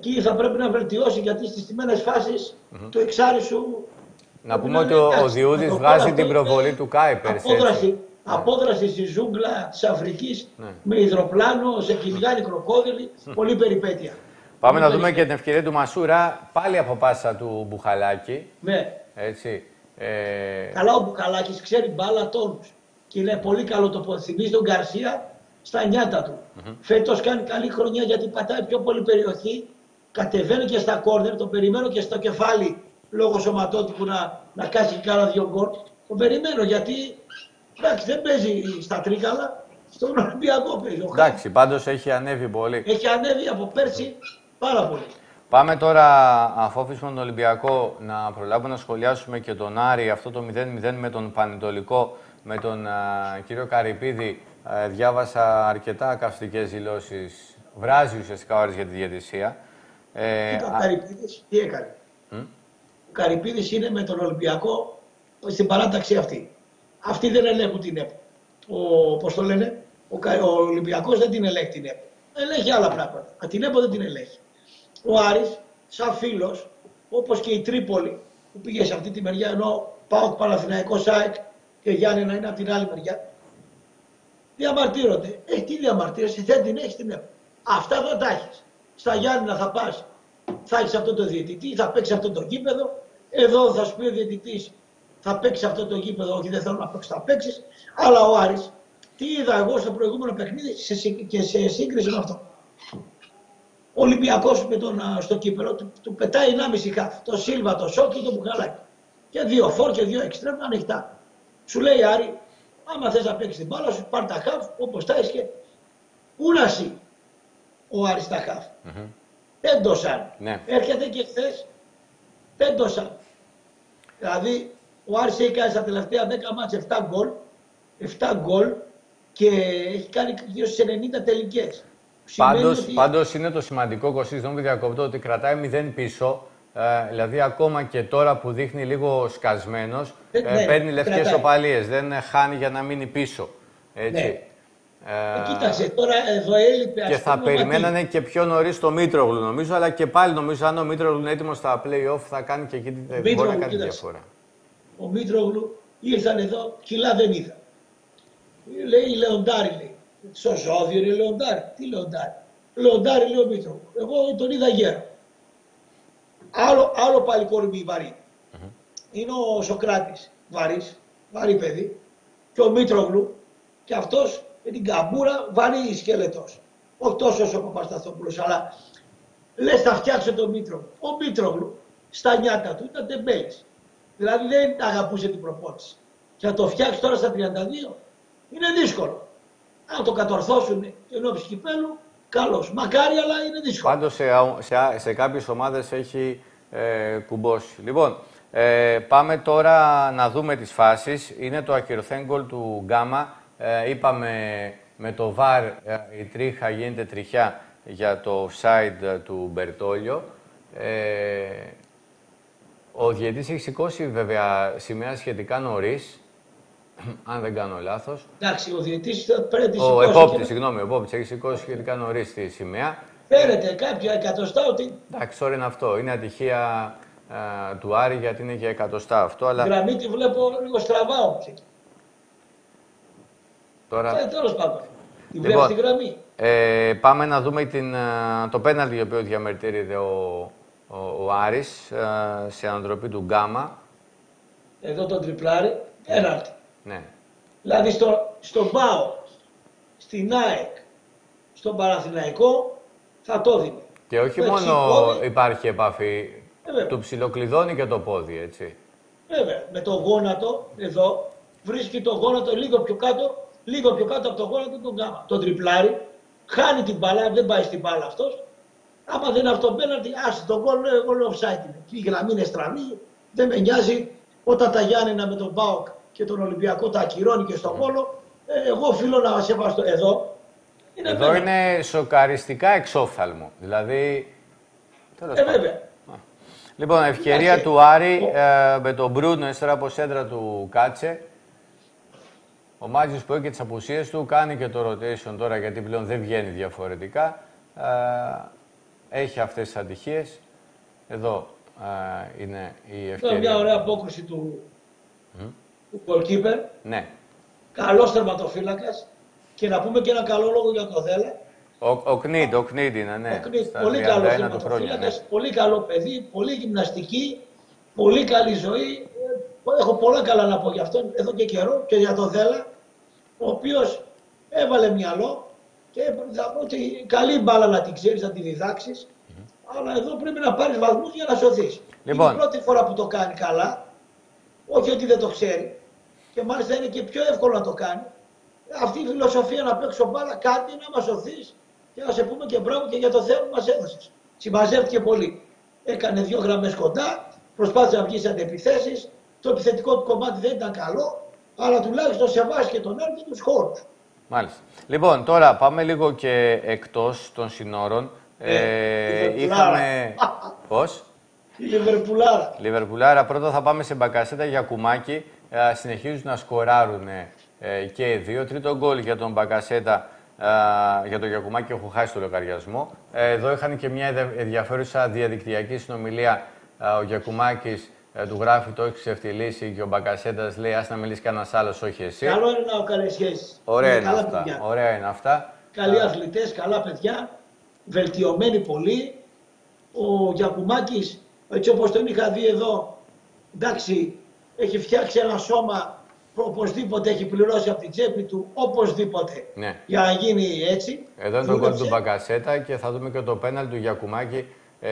εκεί θα πρέπει να βελτιώσει, γιατί στις στιμένες φάσεις mm-hmm. το εξάρι σου... Να πούμε ότι ο, ο Διούδης βγάζει την προβολή του Κάιπερ. Απόδραση, απόδραση στη ζούγκλα της Αφρικής, ναι. με υδροπλάνο, σε κυνηγάνι κροκόδιλοι, mm. πολύ περιπέτεια. Πάμε πολύ να δούμε και την ευκαιρία του Μασούρα, πάλι από πάσα του Μπουχαλάκη. Ναι. Έτσι. Ε... Καλά ο Μπουχαλάκης ξέρει μπάλα τόνους και είναι πολύ καλό το θυμίζει τον Γκαρσία στα νιάτα του. Mm-hmm. Φέτος κάνει καλή χρονιά γιατί πατάει πιο πολύ περιοχή, κατεβαίνει και στα κόρνερ, το περιμένω και στο κεφάλι λόγω σωματότυπου να, να κάσει και κάνα δυο γκολ. Το περιμένω γιατί εντάξει, δεν παίζει στα Τρίκαλα, στον Ολυμπιακό παίζει. Εντάξει, πάντως έχει ανέβει πολύ. Έχει ανέβει από πέρσι πάρα πολύ. Πάμε τώρα, αφού αφήσουμε τον Ολυμπιακό, να προλάβουμε να σχολιάσουμε και τον Άρη, αυτό το μηδέν μηδέν με τον Πανετολικό, με τον α, κύριο Καρυπίδη. Α, διάβασα αρκετά καυστικές δηλώσεις. Βράζει ουσιαστικά ο Άρης για τη διαιτησία. Ε, ο Καρυπίδης τι έκανε. Mm? Ο Καρυπίδης είναι με τον Ολυμπιακό στην παράταξη αυτή. Αυτοί δεν ελέγχουν την ΕΠΟ. Ο, πώς το λένε, ο, ο Ολυμπιακός δεν την ελέγχει την ΕΠΟ. Ελέγχει άλλα πράγματα. Α, την ΕΠΟ δεν την ελέγχει. Ο Άρης, σαν φίλος, όπως και η Τρίπολη που πήγε σε αυτή τη μεριά, ενώ ΠΑΟΚ, Παναθηναϊκός, ΑΕΚ και Γιάννενα είναι από την άλλη μεριά, διαμαρτύρονται. Ε, τι διαμαρτύρεσαι, δεν την έχεις την ΕΠΟ. Αυτά δεν τα έχεις. Στα Γιάννενα θα πας, θα έχεις αυτό το διαιτητή, θα παίξει αυτό το γήπεδο. Εδώ θα σου πει ο διαιτητής, θα παίξει αυτό το γήπεδο, όχι δεν θέλω να παίξει, θα παίξει. Αλλά ο Άρης, τι είδα εγώ στο προηγούμενο παιχνίδι σε, και σε σύγκριση με αυτό. Ο Ολυμπιακός με τον, στο κύπελο του, του πετάει ενάμιση χαφ. Το Σίλβα, το Σόκ και το Μπουχαλάκι. Και δύο φόρ και δύο εξτρέμ ανοιχτά. Σου λέει Άρη, άμα θες να παίξεις την μπάλα σου, πάρ' τα χαφ όπως τα έχεις και ούναση ο Άρης τα χαφ. Mm-hmm. Δεν το σαν. Ναι. Έρχεται και χθες, δεν το σαν. Δηλαδή, ο Άρης έχει κάνει στα τελευταία δέκα μάτς επτά γκολ, επτά γκολ και έχει κάνει γύρω στις ενενήντα τελικές. Πάντως, ότι... πάντως είναι το σημαντικό, Κωστή, δεν μου διακόπτω, ότι κρατάει μηδέν πίσω. Ε, δηλαδή, ακόμα και τώρα που δείχνει λίγο σκασμένος, ε, ναι, παίρνει λευκές οπαλίες. Δεν χάνει για να μείνει πίσω. Έτσι. Ναι. Ε, ε, κοίταξε, τώρα εδώ έλειπε. Και θα περιμένανε και πιο νωρίς το Μήτρογλου, νομίζω, αλλά και πάλι νομίζω αν ο Μήτρογλου είναι έτοιμος στα play-off θα κάνει και εκεί την μπορεί να κάνει διαφορά. Ο Μήτρογλου ήρθαν εδώ, κιλά δεν είδα. Λέει Λεοντάρι, λέει. Στο ζώδιο είναι Λεοντάρι. Τι Λεοντάρι. Λεοντάρι λέει ο Μήτρογλου. Εγώ τον είδα γέρο. Άλλο, άλλο πάλι κορμί βαρύ. Mm-hmm. Είναι ο Σοκράτης, βαρύς, βαρύ παιδί. Και ο Μήτρογλου, και αυτός με την καμπούρα βαρύ σκελετός. Όχι τόσο όσο ο Παπασταθόπουλος, αλλά λες θα φτιάξω τον Μήτρογλου. Ο Μήτρογλου στα νιάτα του ήταν τεμπέλης. Δηλαδή δεν αγαπούσε την προπόνηση. Και να το φτιάξει τώρα στα τριάντα δύο είναι δύσκολο. Αν το κατορθώσουν ενώπιση κυπέλου, καλώς. Μακάρι, αλλά είναι δύσκολο. Πάντως σε, σε, σε κάποιες ομάδες έχει ε, κουμπώσει. Λοιπόν, ε, πάμε τώρα να δούμε τις φάσεις. Είναι το ακυρωθέν γκολ του Γκάμα. Ε, είπαμε με το βαρ ε, η τρίχα γίνεται τριχιά για το offside του Μπερτόλιο. Ε, ο διαιτητής έχει σηκώσει βέβαια σημαία σχετικά νωρίς, αν δεν κάνω λάθος. Εντάξει, ο διαιτητής πρέπει να Ο επόπτης, και... συγγνώμη, ο επόπτης έχει σηκώσει σχετικά νωρίς τη σημαία. Φέρεται κάποια εκατοστά ότι... Εντάξει, τώρα είναι αυτό. Είναι ατυχία α, του Άρη γιατί είναι για εκατοστά αυτό, αλλά... Η γραμμή τη βλέπω λίγο στραβά όμως. Τώρα... Ε, τέλος πάντων. Τη βλέπεις λοιπόν, τη γραμμή. Ε, πάμε να δούμε την, το πέναλτι για οποίο διαμαρτύρεται ο, ο, ο Άρης α, σε ανατροπή του Γκάμα. Εδώ τον τριπλάρι, πέναλτι. Ναι. Δηλαδή στο, στον ΠΑΟ, στην ΑΕΚ, στον Παναθηναϊκό θα το δίνει. Και όχι το μόνο πόδι, υπάρχει επαφή, ε, του ψιλοκλειδώνει και το πόδι, έτσι. Βέβαια, με το γόνατο εδώ βρίσκει το γόνατο λίγο πιο κάτω, λίγο πιο κάτω από το γόνατο τον Γκάμα. Τον τριπλάρι, χάνει την μπάλα, δεν πάει στην μπάλα αυτός. Άμα δεν είναι αυτό πέναλτι, άσε τον γκολ, εγώ λέω offside είναι. Η γραμμή είναι στραβή, δεν με νοιάζει. Όταν τα Γιάννενα με τον ΠΑΟΚ και τον Ολυμπιακό τα ακυρώνει και στον Βόλο, ε, εγώ οφείλω να σεβαστώ εδώ. Είναι εδώ πέρα. Είναι σοκαριστικά εξόφθαλμο. Δηλαδή. Ε, βέβαια. Λοιπόν, ευκαιρία Άχε. του Άρη ε, με τον Μπρούνο, ύστερα από σέντρα του Κάτσε. Ο Μάτζιος που έχει και τις απουσίες του κάνει και το rotation τώρα γιατί πλέον δεν βγαίνει διαφορετικά. Ε, έχει αυτές τις ατυχίες. Εδώ α, είναι η ευκαιρία. Τώρα μια ωραία απόκριση του, mm. του goalkeeper. Ναι. Καλός τερματοφύλακας. Και να πούμε και ένα καλό λόγο για το Δέλα. Ο, ο Κνίντ, ο Κνίντ είναι, ναι. Ο Κνίντ, πολύ καλός τερματοφύλακας, ναι. Πολύ καλό παιδί, πολύ γυμναστική, πολύ καλή ζωή. Έχω πολλά καλά να πω για αυτόν εδώ και καιρό και για το Δέλα, ο οποίος έβαλε μυαλό και θα πω ότι καλή μπάλα να την ξέρεις, να την διδάξεις, mm-hmm. αλλά εδώ πρέπει να πάρεις βαθμούς για να σωθείς. Λοιπόν. Είναι η πρώτη φορά που το κάνει καλά, όχι ότι δεν το ξέρει και μάλιστα είναι και πιο εύκολο να το κάνει. Αυτή η φιλοσοφία να παίξω μπάλα, κάτι να μας σωθείς και να σε πούμε και μπράβο και για το θέμα που μας έδωσες. Συμμαζεύτηκε πολύ. Έκανε δύο γραμμές κοντά, προσπάθησε να βγει σε αντεπιθέσεις. Το επιθετικό του κομμάτι δεν ήταν καλό, αλλά τουλάχιστον σεβάστηκε τον άλλο και τους χώρους. Μάλιστα. Λοιπόν, τώρα πάμε λίγο και εκτός των συνόρων. Ε, ε, είχαμε... Πώς? Η Λιβερπουλάρα. Λιβερπουλάρα. Πρώτα θα πάμε σε Μπακασέτα για Κουμάκι. Ε, συνεχίζουν να σκοράρουν ε, και οι δύο. Τρίτο γκολ για τον Μπακασέτα, ε, για τον Γιακουμάκη, έχω χάσει το λογαριασμό. Ε, εδώ είχαν και μια ενδιαφέρουσα διαδικτυακή συνομιλία. Ε, ο Γιακουμάκης ε, του γράφει το έχει ξεφτυλίσει και ο Μπακασέτας λέει ας να μιλήσει κανένας άλλος, όχι εσύ. Καλό είναι να έχω καλές σχέσεις. Ωραία είναι, είναι αυτά. Ωραία είναι αυτά. Καλοί αθλητές, καλά παιδιά, βελτιωμένοι πολύ. Ο Γιακουμάκης, έτσι όπως τον είχα δει εδώ, εντάξει, έχει φτιάξει ένα σώμα. Οπωσδήποτε έχει πληρώσει από την τσέπη του, οπωσδήποτε, ναι. για να γίνει έτσι. Εδώ είναι το γκολ του Μπακασέτα και θα δούμε και το πέναλ του Γιακουμάκη. Ε,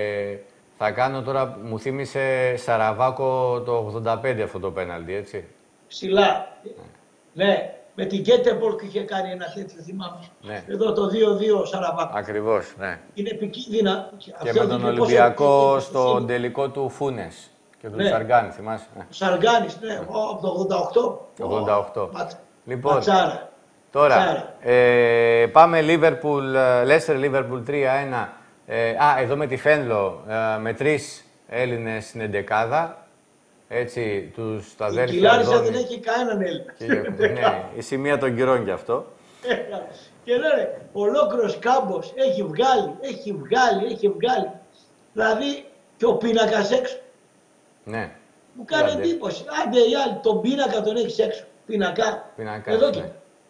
θα κάνω τώρα, μου θύμισε Σαραβάκο το ογδόντα πέντε αυτό το πέναλτι, έτσι. Ψηλά. Ναι. ναι. Με την Γκέτεμπορκ είχε κάνει ένα τέτοιο, θυμάμαι. Ναι. Εδώ το δύο δύο Σαραβάκο. Ακριβώς, ναι. Είναι επικίνδυνα. Και με τον Ολυμπιακό στο τελικό του Φούνες. Και τον ναι. Σαργάνη, θυμάσαι. Ο Σαργάνης, ναι, από το ογδόντα οκτώ. ογδόντα οκτώ. Ο... Λοιπόν, Ματσάρα. τώρα Ματσάρα. Ε, πάμε Liverpool, Leicester Liverpool τρία ένα. Ε, α, εδώ με τη Φένλο, ε, με τρεις Έλληνες στην εντεκάδα. Έτσι, τους τα αδέρφια. Η Κιλάρισα δεν έχει κανέναν Έλληνα. Και, ναι, η σημεία των κυρών γι' αυτό. Και λένε, ολόκληρος κάμπος έχει βγάλει, έχει βγάλει, έχει βγάλει. Δηλαδή, και ο πίνακας έξω. Ναι. Μου κάνει Άντε. εντύπωση. Άντε οι άλλοι, τον πίνακα τον έχεις έξω. Πίνακα. Πίνακα. Εδώ ναι. και.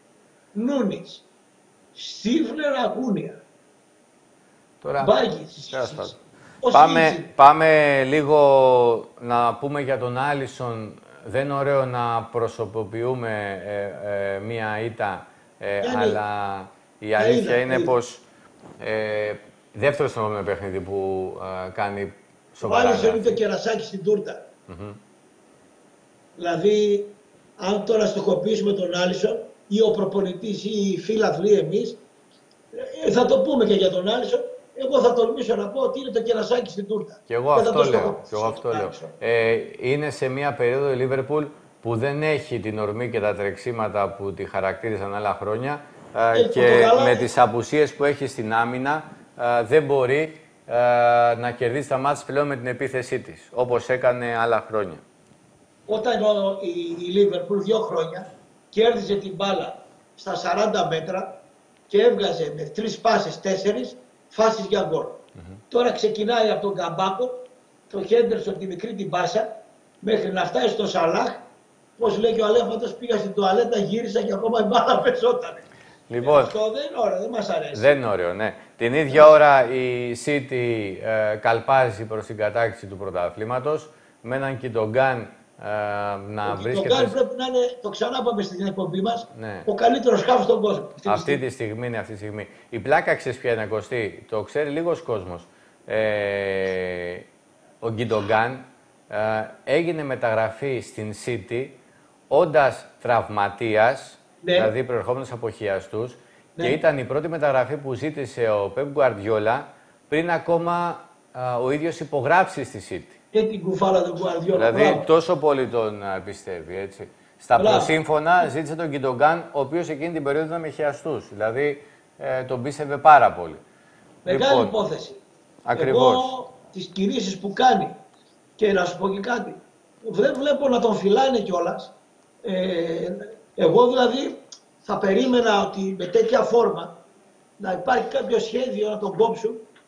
Νούνιτς. Στίφλερ Ακούνια. Τώρα. Μπάγκης. Πάμε, πάμε λίγο να πούμε για τον Άλισον. Δεν είναι ωραίο να προσωποποιούμε ε, ε, μία ήττα, ε, αλλά η αλήθεια είναι πως ε, δεύτερο στον επόμενο παιχνίδι που ε, κάνει σοβαρά. Ο Άλισον είναι το κερασάκι στην τούρτα. Mm-hmm. Δηλαδή, αν τώρα στοχοποιήσουμε τον Άλισον ή ο προπονητής ή οι φίλαθλοι εμείς, ε, θα το πούμε και για τον Άλισον. Εγώ θα τολμήσω να πω ότι είναι το κερασάκι στην τούρτα. Και εγώ αυτό λέω. Και εγώ αυτό λέω. Ε, είναι σε μια περίοδο η Λίβερπουλ που δεν έχει την ορμή και τα τρεξίματα που τη χαρακτήριζαν άλλα χρόνια ε, ε, και με είναι. τις απουσίες που έχει στην άμυνα ε, δεν μπορεί ε, να κερδίσει τα μάτς πλέον με την επίθεσή της, όπως έκανε άλλα χρόνια. Όταν ο, η, η Λίβερπουλ δύο χρόνια κέρδιζε την μπάλα στα σαράντα μέτρα και έβγαζε με τρεις πάσες, τέσσερις, φάσεις για γκολ. Mm-hmm. Τώρα ξεκινάει από τον Καμπάκο, το Χέντερσον τη μικρή την πάσα, μέχρι να φτάσει στο Σαλάχ. Πώς λέει και ο Αλέφαντος, πήγα στην τουαλέτα, γύρισα και ακόμα η μπάλα πεσότανε. Λοιπόν, ε, αυτό δεν είναι ωραίο, δεν μας αρέσει. Δεν είναι ωραίο, ναι. Την ίδια ώρα η City ε, καλπάζει προς την κατάκτηση του πρωταθλήματος, με έναν Κιντογκάν ε, να ο βρίσκεται... Ο Κιντογκάν πρέπει να είναι, το ξανά πάμε στην εκπομπή μας, ναι. ο καλύτερος χάφ στον κόσμο. Αυτή, αυτή τη στιγμή είναι αυτή τη στιγμή. Η πλάκα ξέρεις ποια είναι, Κωστή, το ξέρει λίγος κόσμος. Ε, ο Κιντογκάν ε, έγινε μεταγραφή στην City όντας τραυματίας, ναι. δηλαδή προερχόμενος από χιαστούς, ναι. και ήταν η πρώτη μεταγραφή που ζήτησε ο Πεπ Γκουαρδιόλα πριν ακόμα α, ο ίδιος υπογράψει στη City. Και την κουφάλα του Γκουαρδιόλα. Δηλαδή μπράβο. Τόσο πολύ τον α, πιστεύει, έτσι. Στα μπράβο. Προσύμφωνα ζήτησε τον Κιντογκάν, ο οποίος εκείνη την περίοδο ήταν με χιαστούς. Δηλαδή ε, τον πίστευε πάρα πολύ. Μεγάλη λοιπόν, υπόθεση. Ακριβώς. Εγώ τις κινήσεις που κάνει, και να σου πω και κάτι, δεν βλέπω να τον φυλάνε κιόλας. Ε, εγώ δηλαδή θα περίμενα ότι με τέτοια φόρμα να υπάρχει κάποιο σχέδιο να τον κόψουν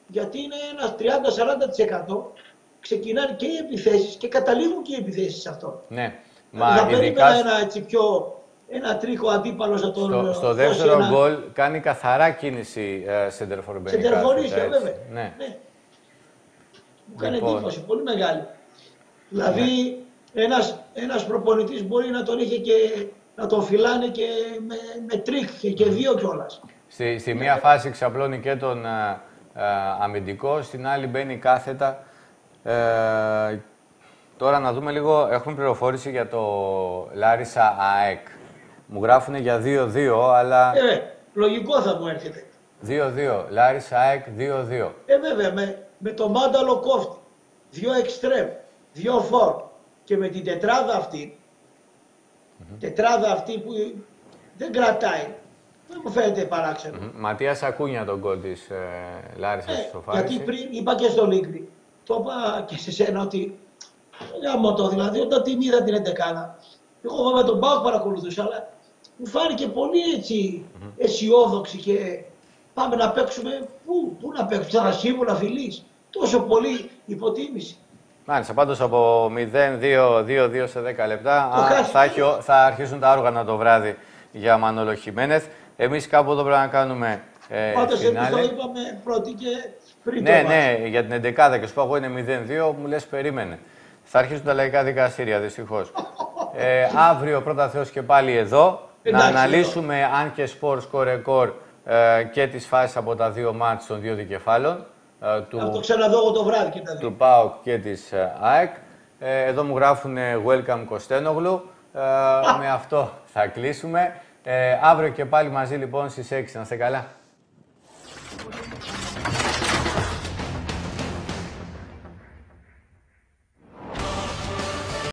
γιατί είναι ένα τριάντα με σαράντα τοις εκατό ξεκινάνε και οι επιθέσεις και καταλήγουν και οι επιθέσεις σε αυτό. Ναι. Μα θα περίμενα ένα έτσι πιο, ένα τρίκο αντίπαλος να τον στο, στο δεύτερο ένα... γκολ κάνει καθαρά κίνηση σεντερφόρ uh, Μπενικάθετα. Σεντερφορίσια, βέβαια. Ναι. ναι. Μου κάνει λοιπόν. εντύπωση, πολύ μεγάλη. Δηλαδή, ναι. ένας, ένας προπονητής μπορεί να τον είχε και να τον φυλάνε και με, με τρίκ και, και δύο κιόλας. Στη, στη μία φάση ξαπλώνει και τον α, α, αμυντικό, στην άλλη μπαίνει κάθετα. Ε, τώρα να δούμε λίγο, έχουμε πληροφόρηση για το Λάρισα ΑΕΚ. Μου γράφουν για δύο δύο, αλλά... Ε, λογικό θα μου έρχεται. δύο δύο, Λάρισα ΑΕΚ δύο δύο. Ε, βέβαια, με, με το μάνταλο κόφτη, δύο εξτρέμ, δύο φορ και με την τετράδα αυτή, mm-hmm. τετράδα αυτή που δεν κρατάει, δεν μου φαίνεται παράξενο. Mm-hmm. Ματίας Ακούνια τον γκολ της ε, Λάρισσας ε, στο Φάρισι. Γιατί πριν είπα και στο Λίγκρι, το είπα και σε σένα ότι γάμο το δηλαδή, όταν την είδα την εντεκάδα, εγώ βέβαια τον ΠΑΟΚ παρακολουθούσα, αλλά μου φάνηκε πολύ έτσι mm-hmm. αισιόδοξη και πάμε να παίξουμε, πού, πού να παίξουμε, σαν Ρασίμου, να φιλείς, τόσο πολύ υποτίμηση. Μάλιστα, πάντως από μηδέν δύο δύο σε δέκα λεπτά α, θα, έχει, θα αρχίσουν τα όργανα το βράδυ για Μανώλο Χιμένεθ. Εμείς κάπου εδώ πρέπει να κάνουμε ε, πάντως εμείς το είπαμε πρώτη και πριν ναι, το ναι, ναι, για την εντεκάδα και σου πω εγώ είναι μηδέν δύο, μου λες περίμενε. Θα αρχίσουν τα λαϊκά δικαστήρια, δυστυχώς. ε, αύριο πρώτα Θεός και πάλι εδώ, εντάξει, να αναλύσουμε εδώ. Αν και σπορ σκορ ρεκόρ ε, και τις φάσεις από τα δύο μάτς των δύο δικεφάλων. Uh, του, να το ξαναδώ εγώ το βράδυ και τα δύο. Του ΠΑΟΚ και της uh, ΑΕΚ. Ε, εδώ μου γράφουν welcome Κωστένογλου. Ε, με αυτό θα κλείσουμε. Ε, αύριο και πάλι μαζί λοιπόν στις έξι. Να είστε καλά.